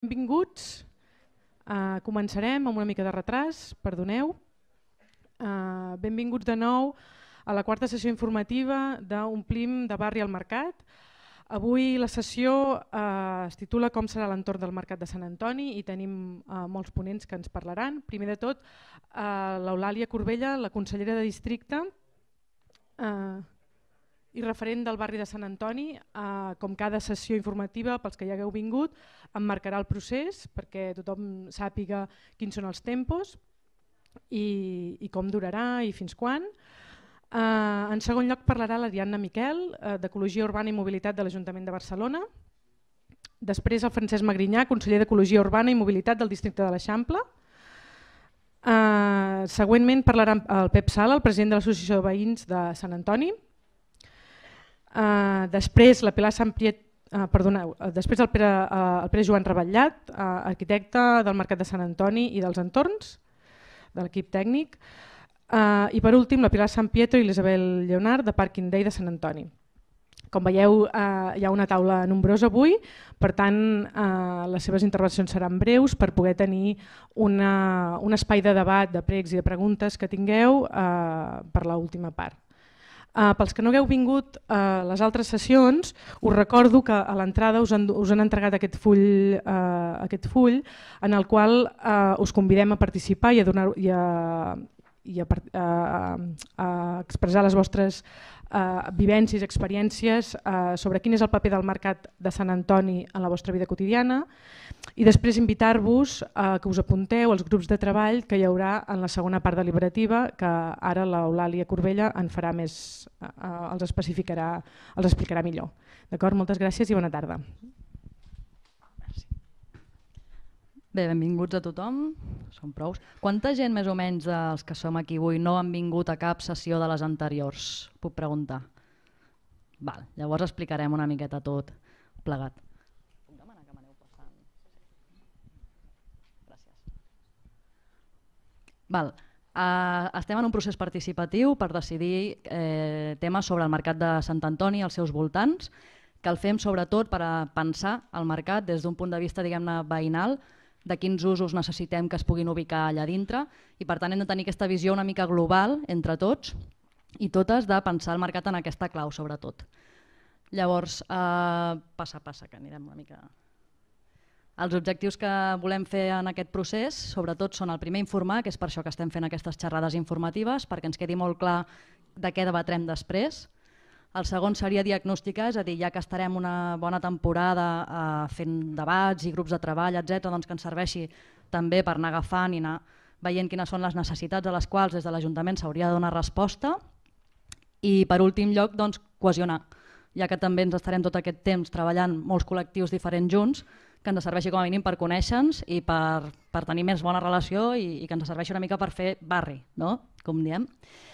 Benvinguts. Començarem amb una mica de retras, perdoneu. Benvinguts de nou a la quarta sessió informativa d'Omplim de barri al mercat. Avui la sessió es titula Com serà l'entorn del mercat de Sant Antoni i tenim molts ponents que ens parlaran. Primer de tot, l'Eulàlia Corbella, la consellera de districte i referent del barri de Sant Antoni. Com cada sessió informativa, pels que ja hagueu vingut, em marcarà el procés perquè tothom sàpiga quins són els tempos i com durarà i fins quan. En segon lloc parlarà l'Ariadna Miquel, d'Ecologia Urbana i Mobilitat de l'Ajuntament de Barcelona. Després el Francesc Magrinyà, conseller d'Ecologia Urbana i Mobilitat del districte de l'Eixample. Següentment parlarà el Pep Sala, el president de l'Associació de Veïns de Sant Antoni. Després la Pilar Sampriet, després el Pere Joan Rebatllat, arquitecte del Mercat de Sant Antoni i dels entorns, de l'equip tècnic. I per últim la Pilar Sampietro i l'Isabel Lleonard de Parking Day de Sant Antoni. Com veieu hi ha una taula nombrosa avui, per tant les seves intervencions seran breus per poder tenir un espai de debat, de pregs i de preguntes que tingueu per l'última part. Pels que no hagueu vingut a les altres sessions, us recordo que a l'entrada us han entregat aquest full en el qual us convidem a participar i a expressar les vostres vivències, experiències sobre quin és el paper del mercat de Sant Antoni en la vostra vida quotidiana i després invitar-vos que us apunteu als grups de treball que hi haurà en la segona part deliberativa, que ara l'Eulàlia Corbella en farà més, els explicarà millor. D'acord? Moltes gràcies i bona tarda. Bé, benvinguts a tothom, som prous. Quanta gent més o menys dels que som aquí avui no han vingut a cap sessió de les anteriors? Puc preguntar? Val, llavors explicarem una miqueta tot plegat. Puc demanar que m'aneu passant? Gràcies. Val, estem en un procés participatiu per decidir temes sobre el mercat de Sant Antoni i els seus voltants, que el fem sobretot per pensar el mercat des d'un punt de vista, diguem-ne, veïnal, de quins usos necessitem que es puguin ubicar allà dintre i per tant hem de tenir aquesta visió una mica global entre tots i totes de pensar el mercat en aquesta clau sobretot. Llavors, passa, que anirem una mica... Els objectius que volem fer en aquest procés sobretot són el primer informar, que és per això que estem fent aquestes xerrades informatives, perquè ens quedi molt clar de què debatrem després. El segon seria diagnosticar, és a dir, ja que estarem una bona temporada fent debats i grups de treball, etc., doncs que ens serveixi també per anar agafant i anar veient quines són les necessitats a les quals des de l'Ajuntament s'hauria de donar resposta. I per últim lloc, doncs, cohesionar, ja que també ens estarem tot aquest temps treballant molts col·lectius diferents junts, que ens serveixi com a mínim per conèixer-nos i per tenir més bona relació i que ens serveixi una mica per fer barri, no? Com diem.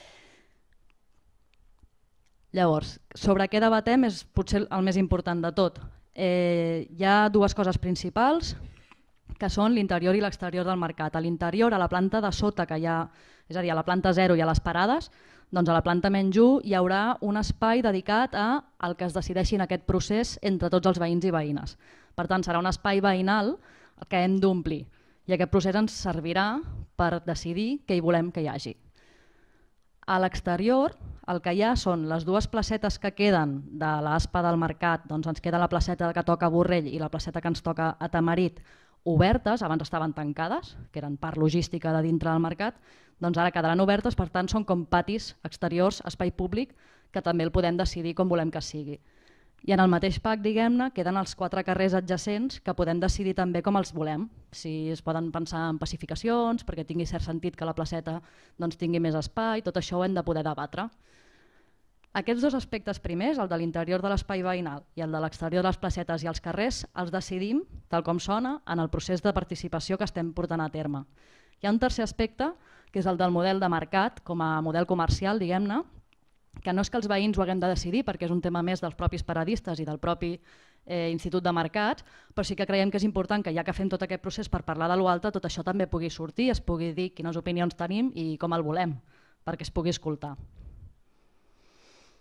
Llavors, sobre què debatem és potser el més important de tot. Hi ha dues coses principals, que són l'interior i l'exterior del mercat. A l'interior, a la planta de sota, que hi ha, és a dir, a la planta 0 i a les parades, doncs a la planta menys 1 hi haurà un espai dedicat al que es decideixi en aquest procés entre tots els veïns i veïnes. Per tant, serà un espai veïnal que hem d'omplir i aquest procés ens servirà per decidir què hi volem que hi hagi. A l'exterior el que hi ha són les dues placetes que queden de l'aspa del mercat, doncs ens queda la placeta que toca a Borrell i la placeta que ens toca a Tamarit obertes, abans estaven tancades, que eren part logística de dintre del mercat, doncs ara quedaran obertes, per tant són com patis exteriors, espai públic, que també el podem decidir com volem que sigui. I en el mateix pack, diguem-ne, queden els 4 carrers adjacents que podem decidir també com els volem. Si es poden pensar en pacificacions, perquè tingui cert sentit que la placeta doncs, tingui més espai, tot això ho hem de poder debatre. Aquests dos aspectes primers, el de l'interior de l'espai veïnal i el de l'exterior de les placetes i els carrers, els decidim, tal com sona, en el procés de participació que estem portant a terme. Hi ha un tercer aspecte, que és el del model de mercat, com a model comercial, diguem-ne, que no és que els veïns ho haguem de decidir perquè és un tema més dels propis paradistes i del propi Institut de Mercats, però sí que creiem que és important que ja que fem tot aquest procés per parlar de l'altre, tot això també pugui sortir, es pugui dir quines opinions tenim i com el volem, perquè es pugui escoltar.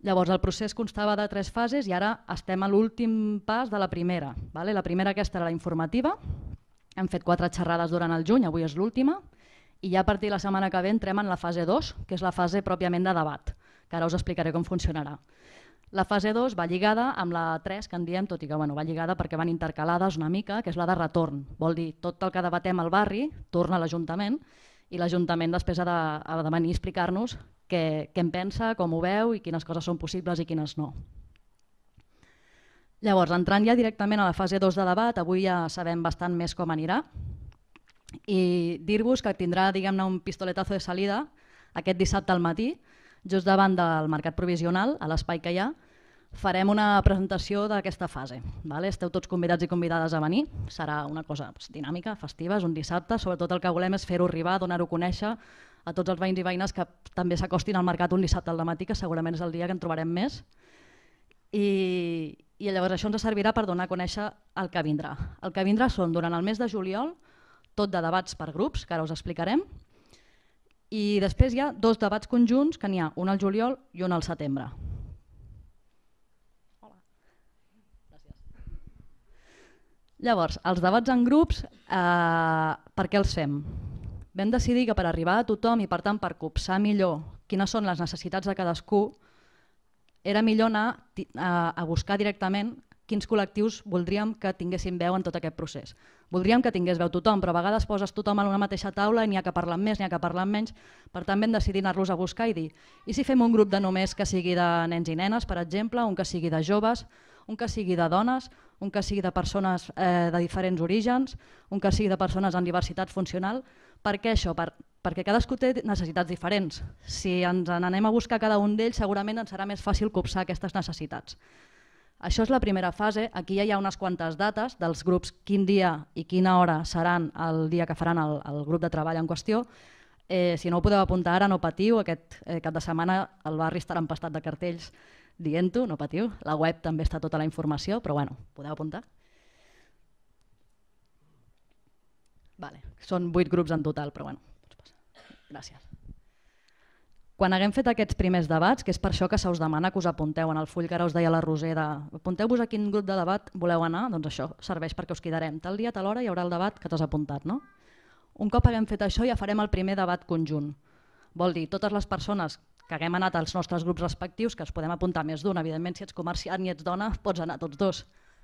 Llavors, el procés constava de 3 fases i ara estem a l'últim pas de la primera. La primera aquesta era la informativa, hem fet 4 xerrades durant el juny, avui és l'última, i ja a partir de la setmana que ve entrem en la fase 2, que és la fase pròpiament de debat, que ara us explicaré com funcionarà. La fase 2 va lligada amb la 3, que en diem, tot i que va lligada perquè van intercalades una mica, que és la de retorn. Vol dir, tot el que debatem al barri torna a l'Ajuntament i l'Ajuntament després ha de venir a explicar-nos què en pensa, com ho veu i quines coses són possibles i quines no. Llavors, entrant ja directament a la fase 2 de debat, avui ja sabem bastant més com anirà i dir-vos que tindrà, diguem-ne, un pistoletazo de salida aquest dissabte al matí, just davant del Mercat Provisional, a l'espai que hi ha, farem una presentació d'aquesta fase. Esteu tots convidats i convidades a venir, serà una cosa dinàmica, festiva, és un dissabte, sobretot el que volem és fer-ho arribar, donar-ho a conèixer a tots els veïns i veïnes que també s'acostin al mercat un dissabte al matí, que segurament és el dia que en trobarem més. I llavors això ens servirà per donar a conèixer el que vindrà. El que vindrà són, durant el mes de juliol, tot de debats per grups, que ara us explicarem, i després hi ha 2 debats conjunts, que n'hi ha un al juliol i un al setembre. Llavors, els debats en grups, per què els fem? Vam decidir que per arribar a tothom i per tant per copsar millor quines són les necessitats de cadascú, era millor anar a buscar directament quins col·lectius voldríem que tinguessin veu en tot aquest procés. Voldríem que tingués veu tothom, però a vegades poses tothom en una mateixa taula i n'hi ha que parlen més, n'hi ha que parlen menys. Per tant, vam decidir anar-los a buscar i dir, i si fem un grup de només que sigui de nens i nenes, per exemple, un que sigui de joves, un que sigui de dones, un que sigui de persones de diferents orígens, un que sigui de persones amb diversitat funcional. Per què això? Perquè cadascú té necessitats diferents. Si ens n'anem a buscar cada un d'ells, segurament ens serà més fàcil copsar aquestes necessitats. Això és la primera fase. Aquí ja hi ha unes quantes dates dels grups, quin dia i quina hora seran el dia que faran el grup de treball en qüestió. Si no ho podeu apuntar ara, no patiu. Aquest cap de setmana el barri estarà empastat de cartells dient-ho, no patiu. La web també està tota la informació, però bueno, podeu apuntar. Són 8 grups en total, però bueno. Gràcies. Quan haguem fet aquests primers debats, que és per això que se us demana que us apunteu en el full que ara us deia la Roser, apunteu-vos a quin grup de debat voleu anar, doncs això serveix perquè us quedarem. Tal dia, tal hora hi haurà el debat que t'has apuntat, no? Un cop haguem fet això ja farem el primer debat conjunt. Vol dir, totes les persones que haguem anat als nostres grups respectius, que es podem apuntar més d'un, evidentment si ets comerciant i ets dona pots anar tots dos.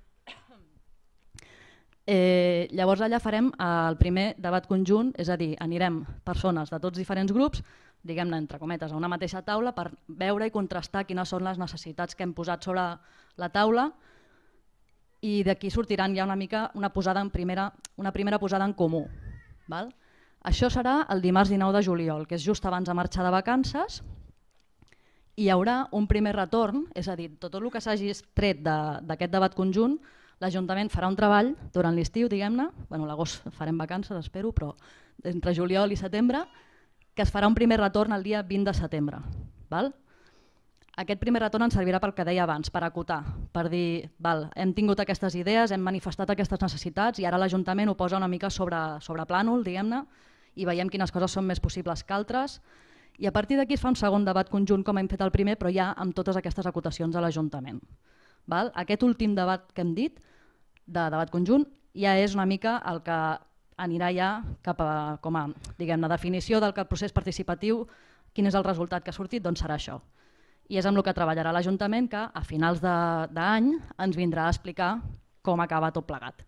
Llavors allà farem el primer debat conjunt, és a dir, anirem persones de tots diferents grups, diguem-ne entre cometes, a una mateixa taula per veure i contrastar quines són les necessitats que hem posat sobre la taula i d'aquí sortiran ja una mica una primera posada en comú. Això serà el dimarts 19 de juliol, que és just abans de marxar de vacances, i hi haurà un primer retorn, és a dir, tot el que s'hagi tret d'aquest debat conjunt, l'Ajuntament farà un treball durant l'estiu, diguem-ne, l'agost farem vacances, espero, però entre juliol i setembre, que es farà un primer retorn el dia 20 de setembre. Aquest primer retorn ens servirà pel que deia abans, per acotar, per dir, hem tingut aquestes idees, hem manifestat aquestes necessitats i ara l'Ajuntament ho posa una mica sobre plànol, diguem-ne, i veiem quines coses són més possibles que altres. I a partir d'aquí es fa un segon debat conjunt com hem fet el primer, però ja amb totes aquestes acotacions de l'Ajuntament. Aquest últim debat que hem dit, de debat conjunt, ja és una mica el que anirà ja cap a, com a definició del procés participatiu, quin és el resultat que ha sortit, doncs serà això. I és amb el que treballarà l'Ajuntament, que a finals d'any ens vindrà a explicar com acaba tot plegat.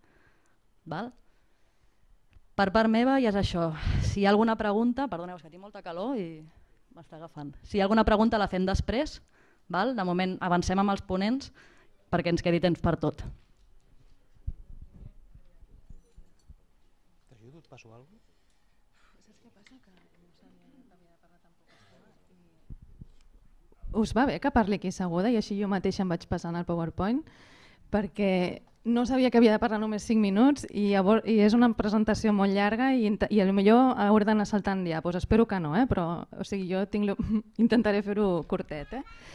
Per part meva ja és això. Si hi ha alguna pregunta, perdoneu, és que tinc molta calor i m'està agafant. Si hi ha alguna pregunta la fem després, de moment avancem amb els ponents perquè ens quedi temps per tot. Passo alguna cosa? Saps què passa? Que no sabia que havia de parlar tan poca estona. Us va bé que parli aquí asseguda i així jo mateixa em vaig passant el PowerPoint perquè no sabia que havia de parlar només 5 minuts i és una presentació molt llarga i potser hauré d'anar saltant diapos. Espero que no, però jo intentaré fer-ho curtet.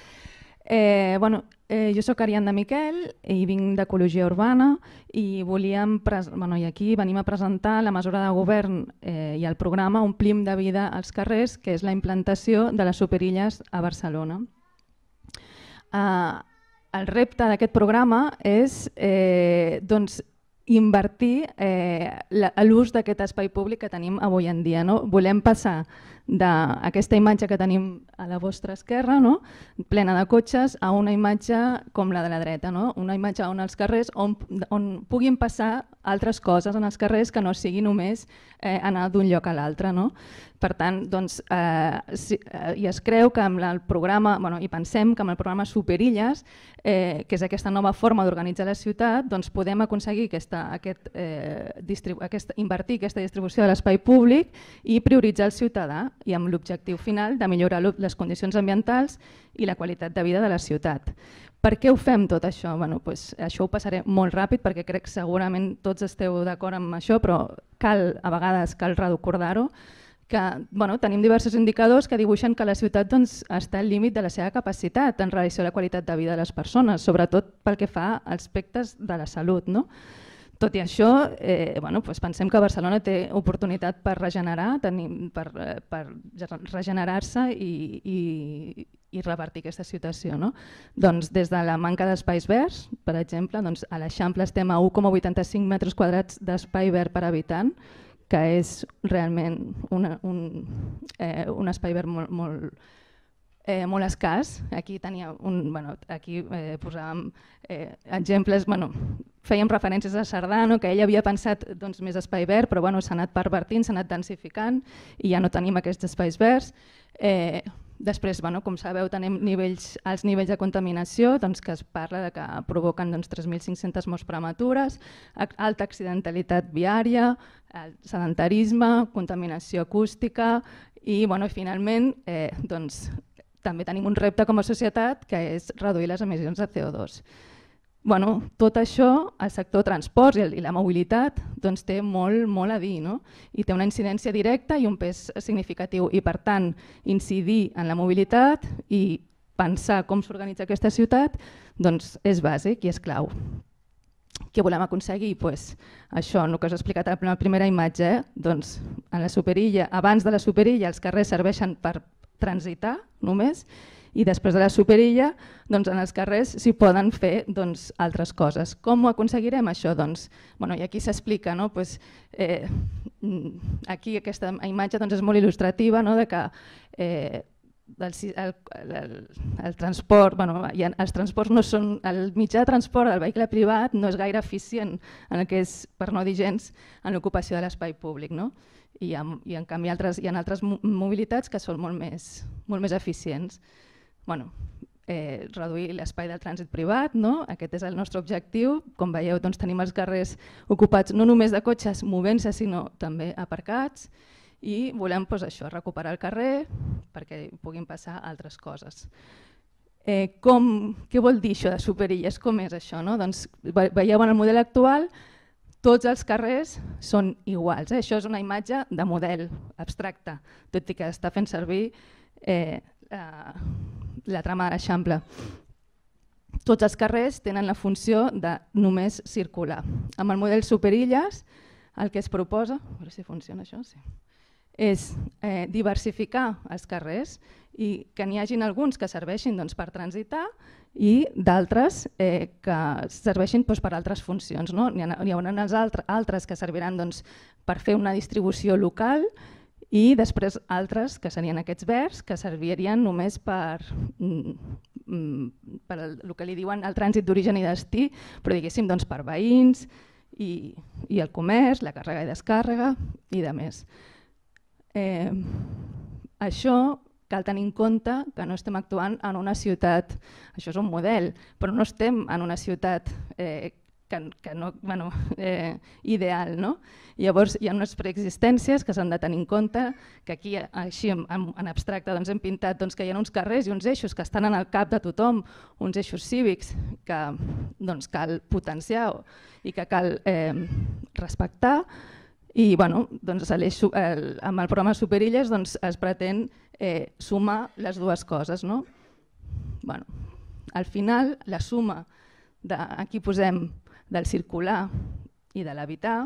Jo soc Ariadna Miquel i vinc d'Ecologia Urbana i aquí venim a presentar la mesura de govern i el programa Omplim de vida als carrers, que és la implantació de les superilles a Barcelona. El repte d'aquest programa és doncs, invertir l'ús d'aquest espai públic que tenim avui en dia. No? Volem passar d'aquesta imatge que tenim a la vostra esquerra, no? Plena de cotxes, a una imatge com la de la dreta, no? Una imatge on els carrers on puguin passar altres coses en els carrers que no sigui només anar d'un lloc a l'altre. No? Per tant, doncs, i es creu que amb el programa, i pensem que amb el programa Superilles, que és aquesta nova forma d'organitzar la ciutat, doncs podem aconseguir invertir aquesta distribució de l'espai públic i prioritzar el ciutadà, i amb l'objectiu final de millorar les condicions ambientals i la qualitat de vida de la ciutat. Per què ho fem tot això? Això ho passaré molt ràpid perquè crec que segurament tots esteu d'acord amb això, però a vegades cal recordar-ho, que tenim diversos indicadors que dibuixen que la ciutat està al límit de la seva capacitat en relació a la qualitat de vida de les persones, sobretot pel que fa a aspectes de la salut. Tot i això, pensem que Barcelona té oportunitat per per regenerar-se i revertir aquesta situació. Doncs des de la manca d'espais verds, per exemple, a l'Eixample estem a 1,85 metres quadrats d'espai verd per habitant, que és realment un espai verd molt escàs. Aquí posàvem exemples, fèiem referències a Cerdà, que ell havia pensat més espai verd, però s'ha anat pervertint, s'ha anat densificant i ja no tenim aquests espais verds. Després, com sabeu, tenim alts nivells de contaminació, que es parla que provoquen 3.500 morts prematures, alta accidentalitat viària, sedentarisme, contaminació acústica i finalment també tenim un repte com a societat que és reduir les emissions de CO2. Tot això, el sector transports i la mobilitat té molt a dir, i té una incidència directa i un pes significatiu, i per tant incidir en la mobilitat i pensar com s'organitza aquesta ciutat és bàsic i és clau. Què volem aconseguir? Això, el que us he explicat a la primera imatge, abans de la superilla els carrers serveixen per transitar només, i després de la superilla en els carrers s'hi poden fer altres coses. Com ho aconseguirem això? I aquí s'explica, aquí aquesta imatge és molt il·lustrativa de que el transport, els transports no són, el mitjà de transport del vehicle privat no és gaire eficient en el que és, per no dir gens, en l'ocupació de l'espai públic. I en canvi hi ha altres mobilitats que són molt més eficients. Reduir l'espai del trànsit privat, aquest és el nostre objectiu. Com veieu, tenim els carrers ocupats no només de cotxes movent-se, sinó també aparcats, i volem recuperar el carrer perquè puguin passar altres coses. Què vol dir això de superilles? Com és això? Veieu en el model actual, tots els carrers són iguals. Això és una imatge de model abstracte, tot i que està fent servir la trama de l'Eixample. Tots els carrers tenen la funció de només circular. Amb el model superilles el que es proposa, a veure si funciona això, sí, és diversificar els carrers i que n'hi hagin alguns que serveixin per transitar i d'altres que serveixin per altres funcions. N'hi haurà altres que serviran per fer una distribució local i després altres, que serien aquests verds, que servirien només per el que li diuen el trànsit d'origen i destí, però diguéssim per veïns i el comerç, la càrrega i descàrrega i de més. Això cal tenir en compte que no estem actuant en una ciutat, això és un model, però no estem en una ciutat ideal. Llavors hi ha unes preexistències que s'han de tenir en compte, que aquí així en abstracte hem pintat que hi ha uns carrers i uns eixos que estan en el cap de tothom, uns eixos cívics que cal potenciar i que cal respectar. I amb el programa Superilles es pretén sumar les dues coses. Al final, la suma, aquí posem del circular i de l'habitar,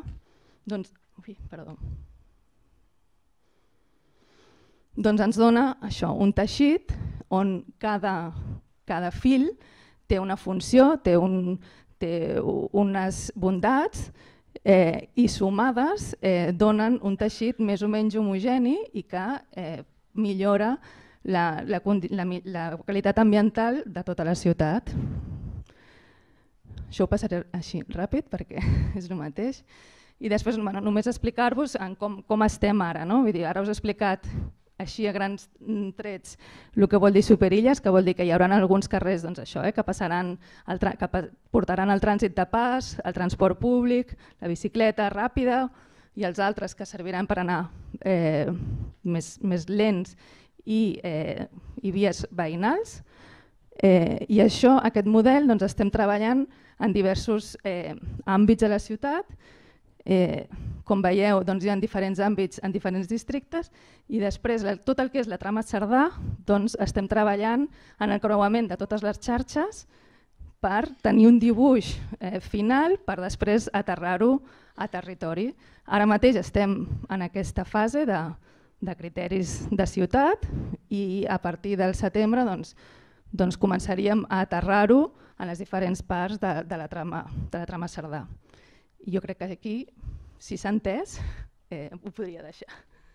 ens dona això, un teixit on cada Cada fil té una funció, té unes bondats i sumades donen un teixit més o menys homogeni i que millora la qualitat ambiental de tota la ciutat. Això ho passaré així ràpid perquè és el mateix. I després només explicar-vos com estem ara. Vull dir, ara us he explicat així a grans trets el que vol dir superilles, que vol dir que hi haurà alguns carrers que portaran el trànsit de pas, el transport públic, la bicicleta ràpida i els altres que serviran per anar més lents i vies veïnals. I això, aquest model, estem treballant en diversos àmbits de la ciutat. Com veieu, hi ha diferents àmbits en diferents districtes i després tot el que és la trama Cerdà estem treballant en el creuament de totes les xarxes per tenir un dibuix final per després aterrar-ho a territori. Ara mateix estem en aquesta fase de criteris de ciutat i a partir del setembre començaríem a aterrar-ho en les diferents parts de la trama Cerdà. Jo crec que aquí, si s'ha entès, ho podria deixar.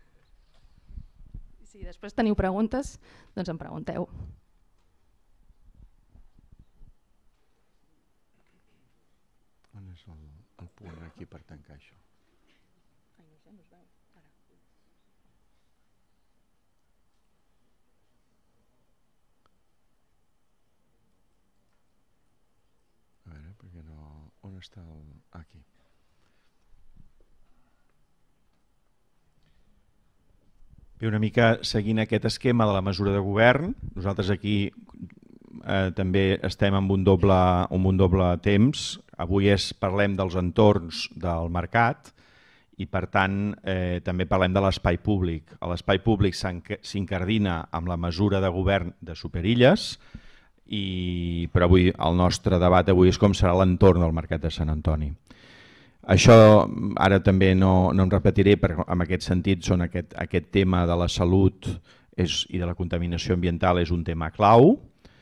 Si després teniu preguntes, doncs em pregunteu. On és el punt aquí per tancar això? A veure, perquè no... On està el... Aquí. Bé, una mica seguint aquest esquema de la mesura de govern, nosaltres aquí també estem amb un doble temps. Avui parlem dels entorns del mercat i per tant també parlem de l'espai públic. L'espai públic s'incardina amb la mesura de govern de Superilles, però avui el nostre debat avui és com serà l'entorn del mercat de Sant Antoni. Això ara també no em repetiré, perquè en aquest sentit aquest tema de la salut i de la contaminació ambiental és un tema clau.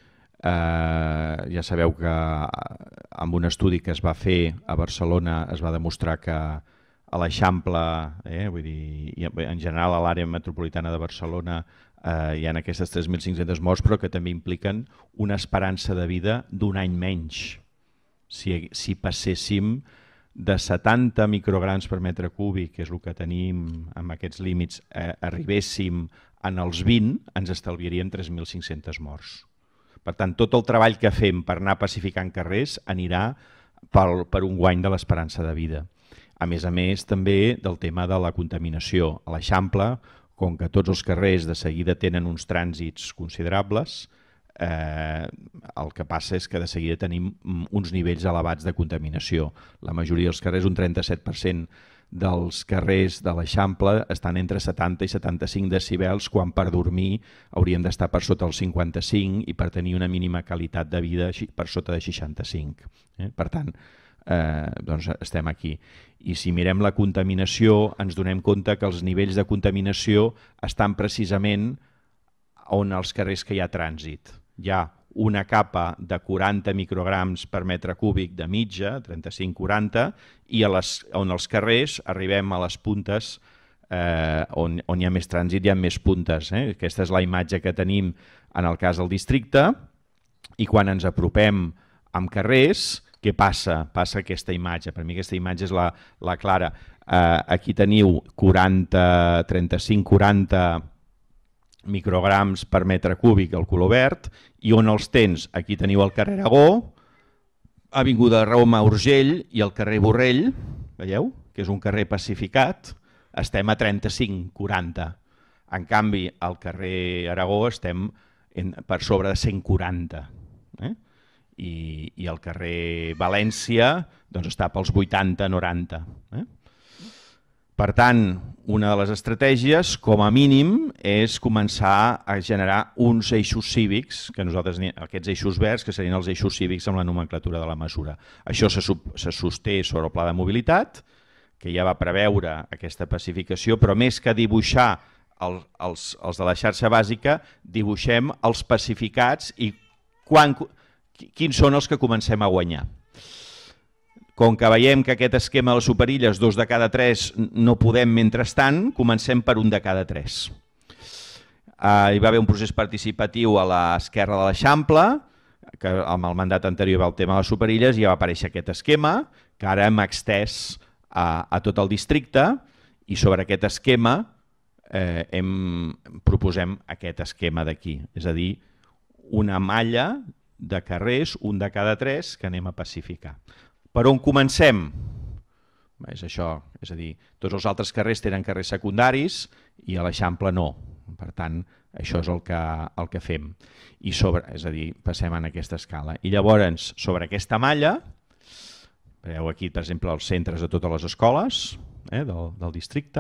Ja sabeu que amb un estudi que es va fer a Barcelona es va demostrar que a l'Eixample, vull dir, en general a l'àrea metropolitana de Barcelona hi ha aquestes 3.500 morts, però que també impliquen una esperança de vida d'un any menys. Si passéssim de 70 micrograms per metre cúbic, que és el que tenim amb aquests límits, arribéssim en els 20, ens estalviaríem 3.500 morts. Per tant, tot el treball que fem per anar pacificant carrers anirà per un guany de l'esperança de vida. A més, també del tema de la contaminació. A l'Eixample, com que tots els carrers de seguida tenen uns trànsits considerables, el que passa és que de seguida tenim uns nivells elevats de contaminació. La majoria dels carrers, un 37% dels carrers de l'Eixample estan entre 70 i 75 decibels, quan per dormir hauríem d'estar per sota els 55 i per tenir una mínima qualitat de vida per sota de 65. Per tant, estem aquí. I si mirem la contaminació, ens donem compte que els nivells de contaminació estan precisament on els carrers que hi ha trànsit. Hi ha una capa de 40 micrograms per metre cúbic de mitja, 35-40, i on els carrers arribem a les puntes on hi ha més trànsit, hi ha més puntes. Aquesta és la imatge que tenim en el cas del districte, i quan ens apropem amb carrers, què passa? Passa aquesta imatge. Per mi aquesta imatge és la clara. Aquí teniu 35-40 micrograms per metre cúbic al color verd, i on els tens? Aquí teniu el carrer Aragó, Avinguda Roma Urgell i el carrer Borrell, veieu? Que és un carrer pacificat, estem a 35-40. En canvi, al carrer Aragó estem per sobre de 140. I el carrer València està pels 80-90. Per tant, una de les estratègies, com a mínim, és començar a generar uns eixos cívics, que nosaltres, aquests eixos verds, que serien els eixos cívics amb la nomenclatura de la mesura. Això se sosté sobre el pla de mobilitat, que ja va preveure aquesta pacificació, però més que dibuixar els de la xarxa bàsica, dibuixem els pacificats i quins són els que comencem a guanyar. Com que veiem que aquest esquema de les superilles, 2 de cada 3 no podem mentrestant, comencem per 1 de cada 3. Hi va haver un procés participatiu a l'esquerra de l'Eixample, que amb el mandat anterior va el tema de les superilles i ja va aparèixer aquest esquema, que ara hem extès a tot el districte i sobre aquest esquema proposem aquest esquema d'aquí, és a dir, una malla de carrers, 1 de cada 3, que anem a pacificar. Per on comencem? És això, és a dir, tots els altres carrers tenen carrers secundaris i a l'Eixample no. Per tant, això és el que fem. I és a dir, passem en aquesta escala. I llavors, sobre aquesta malla, veieu aquí, per exemple, els centres de totes les escoles del districte,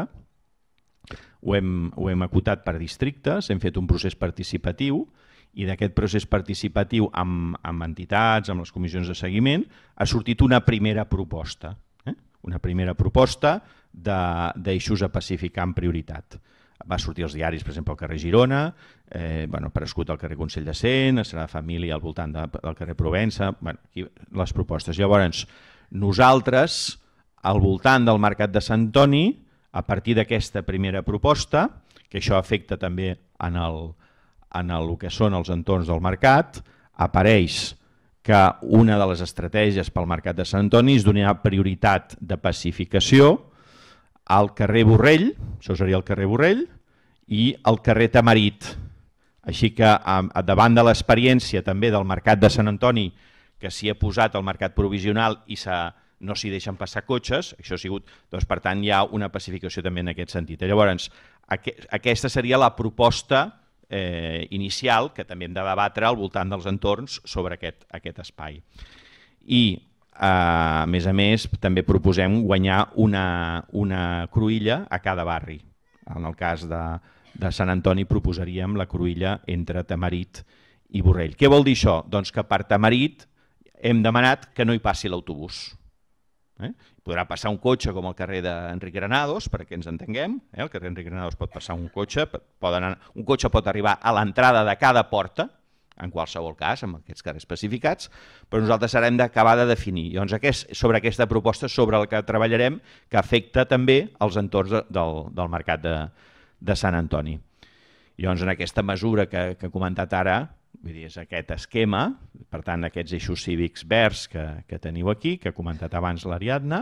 ho hem acotat per districtes, hem fet un procés participatiu i d'aquest procés participatiu amb entitats, amb les comissions de seguiment, ha sortit una primera proposta. Una primera proposta d'eixos a pacificar en prioritat. Va sortir als diaris, per exemple, al carrer Girona, aparegut al carrer Consell de Cent, a Sagrada Família al voltant del carrer Provença, aquí les propostes. Llavors, nosaltres, al voltant del Mercat de Sant Antoni, a partir d'aquesta primera proposta, que això afecta també en el que són els entorns del mercat, apareix que una de les estratègies pel Mercat de Sant Antoni és donar prioritat de pacificació al carrer Borrell, això seria el carrer Borrell, i al carrer Tamarit. Així que davant de l'experiència també del Mercat de Sant Antoni, que s'hi ha posat el mercat provisional i no s'hi deixen passar cotxes, això ha sigut, doncs, per tant, hi ha una pacificació també en aquest sentit. Llavors, aquesta seria la proposta inicial que també hem de debatre al voltant dels entorns sobre aquest espai. I, a més, també proposem guanyar una cruïlla a cada barri. En el cas de Sant Antoni proposaríem la cruïlla entre Tamarit i Borrell. Què vol dir això? Doncs que per Tamarit hem demanat que no hi passi l'autobús. Podrà passar un cotxe com el carrer d'Enric Granados, perquè ens entenguem. El carrer Enric Granados pot passar un cotxe, un cotxe pot arribar a l'entrada de cada porta, en qualsevol cas, amb aquests carrers especificats, però nosaltres haurem d'acabar de definir. Llavors, sobre aquesta proposta, sobre la que treballarem, que afecta també els entorns del Mercat de Sant Antoni. Llavors, en aquesta mesura que he comentat ara, vull dir, és aquest esquema, per tant, aquests eixos cívics verds que teniu aquí, que ha comentat abans l'Ariadna,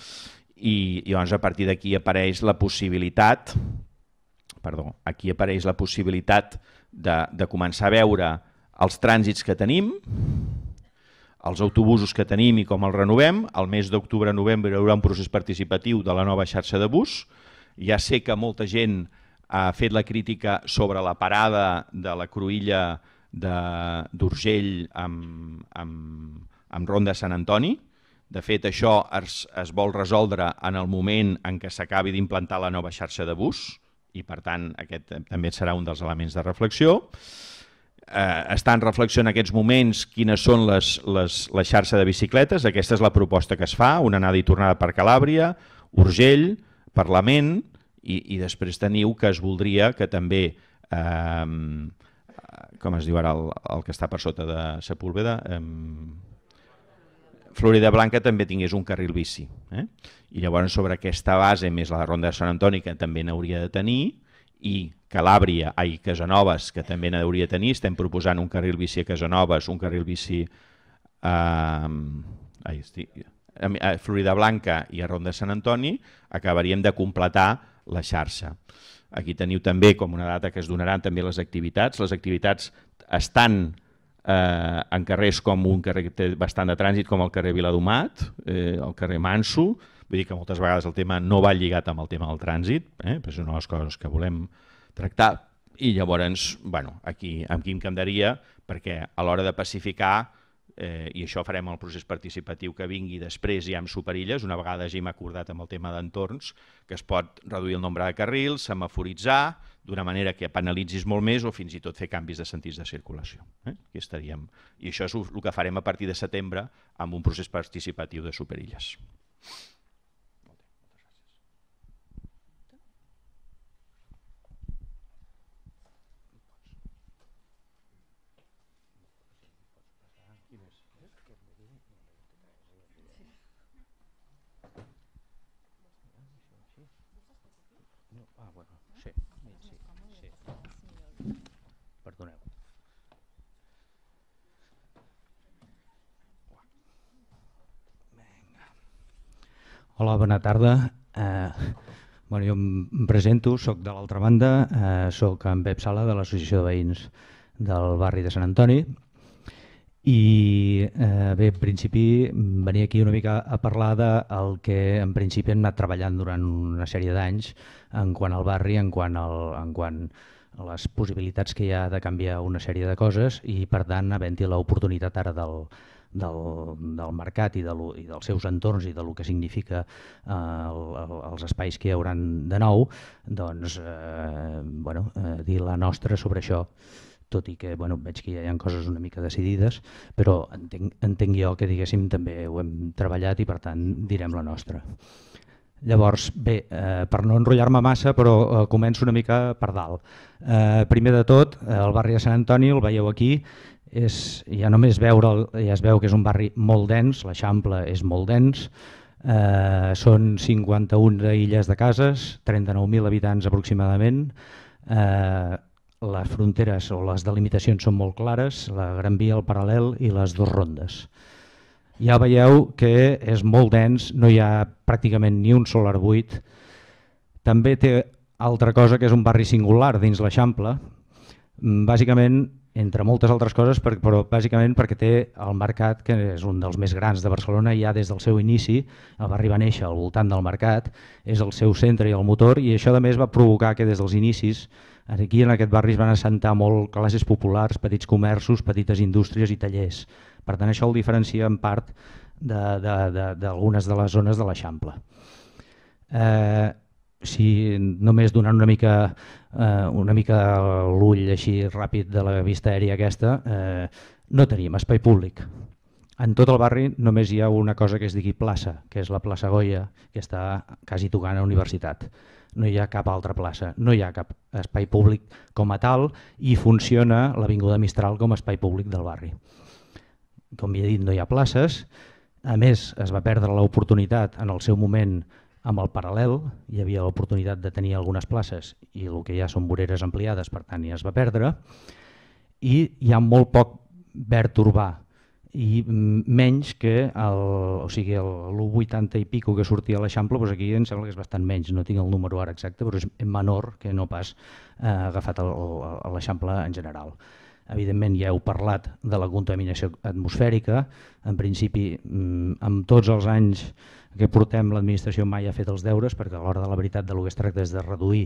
i llavors a partir d'aquí apareix la possibilitat, de començar a veure els trànsits que tenim, els autobusos que tenim i com els renovem. Al mes d'octubre-novembre hi haurà un procés participatiu de la nova xarxa de bus. Ja sé que molta gent ha fet la crítica sobre la parada de la cruïlla d'Urgell amb Ronda Sant Antoni. De fet, això es vol resoldre en el moment en què s'acabi d'implantar la nova xarxa de bus i, per tant, aquest també serà un dels elements de reflexió. Està en reflexió en aquests moments quines són la xarxa de bicicletes. Aquesta és la proposta que es fa, una anada i tornada per Calàbria, Urgell, Parlament, i després teniu que es voldria que també com es diu ara el que està per sota de Sepúlveda, Floridablanca també tingués un carril bici. I llavors sobre aquesta base, més la Ronda de Sant Antoni, que també n'hauria de tenir, i Casanovas, que també n'hauria de tenir, estem proposant un carril bici a Casanovas, un carril bici a Floridablanca i a Ronda de Sant Antoni, acabaríem de completar la xarxa. Aquí teniu també com una data que es donaran també les activitats. Les activitats estan en carrers com un carrer que té bastant de trànsit, com el carrer Viladomat, el carrer Manso. Vull dir que moltes vegades el tema no va lligat amb el tema del trànsit, però és una de les coses que volem tractar. I llavors, aquí amb qui em quedaria, perquè a l'hora de pacificar, i això farem el procés participatiu que vingui després ja amb superilles, una vegada ja hem acordat amb el tema d'entorns, que es pot reduir el nombre de carrils, semaforitzar, d'una manera que penalitzis molt més o fins i tot fer canvis de sentits de circulació. Aquí estaríem. I això és el que farem a partir de setembre amb un procés participatiu de superilles. Perdoneu. Hola, bona tarda. Jo em presento, soc de l'altra banda, soc en Pep Sala de l'Associació de Veïns del barri de Sant Antoni i bé, en principi venia aquí una mica a parlar del que en principi hem anat treballant durant una sèrie d'anys en quant al barri, en quant a les possibilitats que hi ha de canviar una sèrie de coses i per tant havent-hi l'oportunitat ara del mercat i dels seus entorns i del que significa els espais que hi haurà de nou, doncs dir la nostra sobre això, tot i que veig que ja hi ha coses una mica decidides, però entenc jo que diguéssim també ho hem treballat i per tant direm la nostra. Llavors, bé, per no enrotllar-me massa, però començo una mica per dalt. Primer de tot, el barri de Sant Antoni, el veieu aquí, ja només veure'l ja es veu que és un barri molt dens, l'Eixample és molt dens, són 51 illes de cases, 39.000 habitants aproximadament, les fronteres o les delimitacions són molt clares, la Gran Via, el Paral·lel i les dues rondes. Ja veieu que és molt dens, no hi ha pràcticament ni un sol arc buit. També té altra cosa que és un barri singular dins l'Eixample, bàsicament, entre moltes altres coses, però bàsicament perquè té el mercat, que és un dels més grans de Barcelona, ja des del seu inici, el barri va néixer al voltant del mercat, és el seu centre i el motor, i això a més va provocar que des dels inicis, aquí en aquest barri es van assentar molt classes populars, petits comerços, petites indústries i tallers. Per tant, això el diferencia en part d'algunes de les zones de l'Eixample. Si només donant una mica l'ull així ràpid de la vista aèria aquesta, no tenim espai públic. En tot el barri només hi ha una cosa que es digui plaça, que és la plaça Goya, que està quasi tocant a Universitat. No hi ha cap altra plaça, no hi ha cap espai públic com a tal i funciona l'Avinguda Mistral com a espai públic del barri. Com he dit, no hi ha places, a més es va perdre l'oportunitat en el seu moment amb el Paral·lel, hi havia l'oportunitat de tenir algunes places i el que hi ha són voreres ampliades, per tant ja es va perdre, i hi ha molt poc verd urbà i menys que l'1,80 i pico que sortia a l'Eixample, doncs aquí em sembla que és bastant menys, no tinc el número ara exacte, però és menor que no pas agafat a l'Eixample en general. Evidentment ja heu parlat de la contaminació atmosfèrica, en principi amb tots els anys que portem l'administració mai ha fet els deures perquè a l'hora de la veritat del que es tracta és de reduir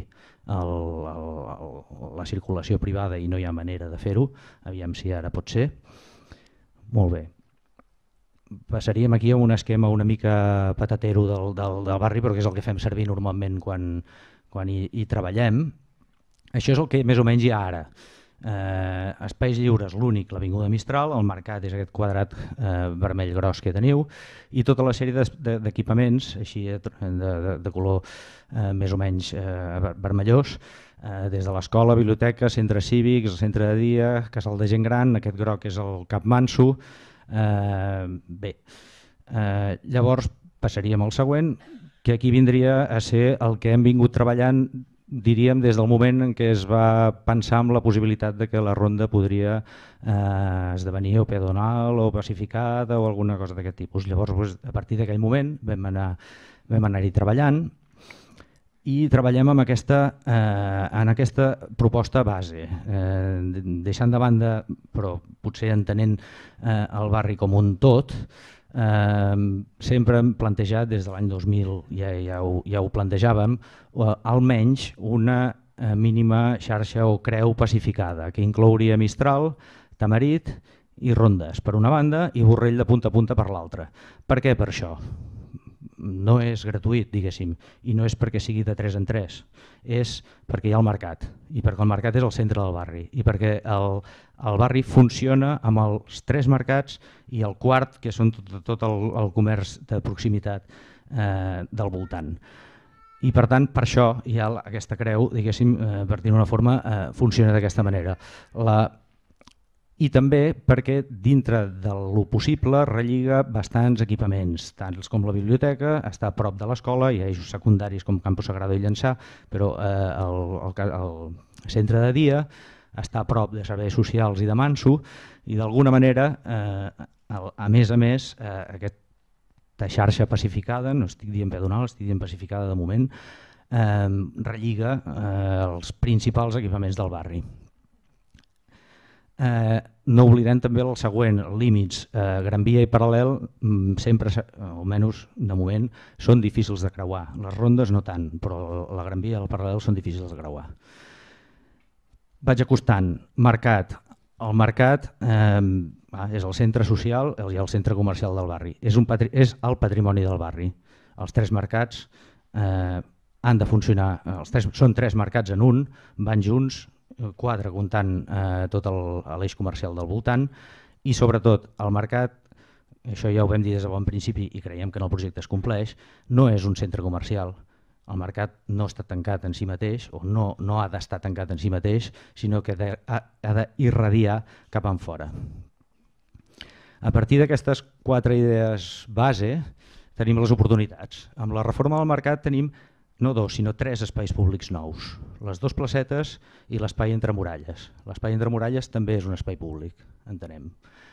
la circulació privada i no hi ha manera de fer-ho, aviam si ara pot ser. Molt bé. Passaríem aquí a un esquema una mica patatero del barri, però que és el que fem servir normalment quan hi treballem. Això és el que més o menys hi ha ara. Espais lliures, l'únic, l'Avinguda Mistral, el mercat és aquest quadrat vermell gros que teniu i tota la sèrie d'equipaments així de color més o menys vermellós, des de l'escola, biblioteca, centres cívics, centre de dia, casal de gent gran, aquest groc és el Cap Manso. Bé, llavors passaríem al següent, que aquí vindria a ser el que hem vingut treballant, diríem, des del moment en què es va pensar en la possibilitat de que la ronda podria esdevenir o pedonal o pacificada o alguna cosa d'aquest tipus. Llavors, a partir d'aquell moment vam anar-hi treballant i treballem en aquesta proposta base, deixant de banda, però potser entenent el barri com un tot, sempre hem plantejat des de l'any 2000, ja ho plantejàvem, almenys una mínima xarxa o creu pacificada que inclouria Mistral, Tamarit i Rondes per una banda i Borrell de punta a punta per l'altra. Per què per això? No és gratuït, diguéssim, i no és perquè sigui de 3 en 3, és perquè hi ha el mercat, i perquè el mercat és el centre del barri, i perquè el barri funciona amb els 3 mercats i el quart, que són tot el comerç de proximitat del voltant. I per tant, per això hi ha aquesta creu, diguéssim, per dir-ho d'una forma, funciona d'aquesta manera. i també perquè dintre de lo possible relliga bastants equipaments, tant com la biblioteca, està a prop de l'escola, hi ha eixos secundaris com Campus Sagrado i Llançà, però el centre de dia està a prop de serveis socials i de Manso, i d'alguna manera, a més, aquesta xarxa pacificada, no estic dient pedonal, estic dient pacificada de moment, relliga els principals equipaments del barri. No oblidem també el següent, límits. Gran Via i Paral·lel sempre, almenys de moment, són difícils de creuar. Les rondes no tant, però la Gran Via i el Paral·lel són difícils de creuar. Vaig acostant. Mercat. El mercat és el centre social i el centre comercial del barri. És el patrimoni del barri. Els tres mercats han de funcionar. Són tres mercats en un, van junts, 4 comptant tot l'eix comercial del voltant, i sobretot el mercat, això ja ho vam dir des de bon principi i creiem que en el projecte es compleix, no és un centre comercial. El mercat no està tancat en si mateix, o no ha d'estar tancat en si mateix, sinó que ha d'irradiar cap enfora. A partir d'aquestes 4 idees base tenim les oportunitats. Amb la reforma del mercat tenim no 2, sinó 3 espais públics nous. Les 2 placetes i l'espai entre muralles. L'espai entre muralles també és un espai públic, entenem.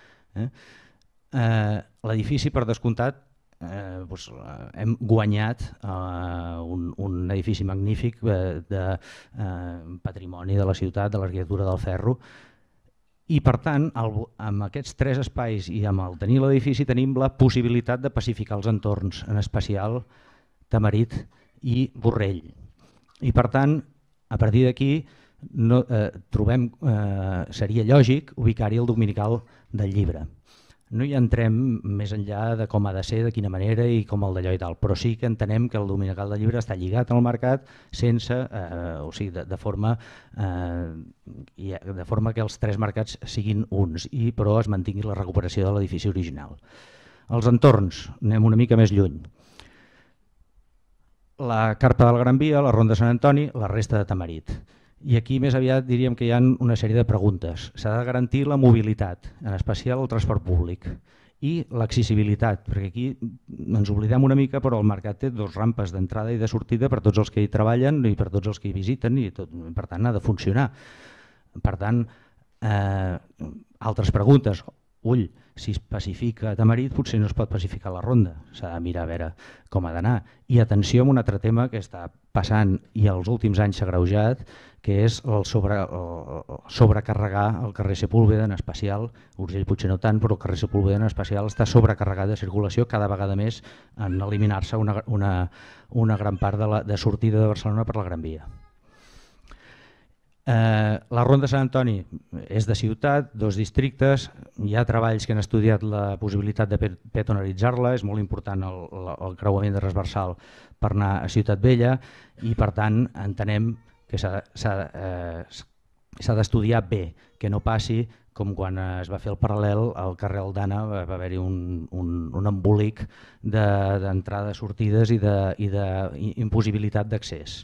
L'edifici, per descomptat, hem guanyat un edifici magnífic de patrimoni de la ciutat, de l'arquitectura del ferro, i per tant, amb aquests 3 espais i amb el tenir l'edifici tenim la possibilitat de pacificar els entorns, en especial Tamarit i Borrell. I per tant, a partir d'aquí trobem seria lògic ubicar-hi el dominical del llibre. No hi entrem més enllà de com ha de ser, de quina manera i com el d'allò i tal, però sí que entenem que el dominical del llibre està lligat al mercat sense, o sigui, de forma que els 3 mercats siguin uns, però es mantingui la recuperació de l'edifici original. Els entorns, anem una mica més lluny. La carpa de la Gran Via, la ronda de Sant Antoni, la resta de Tamarit. I aquí més aviat diríem que hi ha una sèrie de preguntes. S'ha de garantir la mobilitat, en especial el transport públic, i l'accessibilitat, perquè aquí ens oblidem una mica, però el mercat té 2 rampes d'entrada i de sortida per tots els que hi treballen i per tots els que hi visiten, i per tant ha de funcionar. Per tant, altres preguntes. Ull, si es pacifica Tamarit potser no es pot pacificar la ronda, s'ha de mirar a veure com ha d'anar. I atenció amb un altre tema que està passant i els últims anys s'ha agreujat, que és el sobrecarregar el carrer Sepúlveda, en especial, Urgell potser no tant, però el carrer Sepúlveda en especial està sobrecarregat de circulació cada vegada més en eliminar-se una gran part de sortida de Barcelona per la Gran Via. La ronda de Sant Antoni és de ciutat, 2 districtes, hi ha treballs que han estudiat la possibilitat de peatonalitzar-la, és molt important el creuament de transversal per anar a Ciutat Vella i per tant entenem que s'ha d'estudiar bé, que no passi com quan es va fer el paral·lel al carrer Aldana, va haver-hi un embolic d'entrades, sortides i d'impossibilitat d'accés.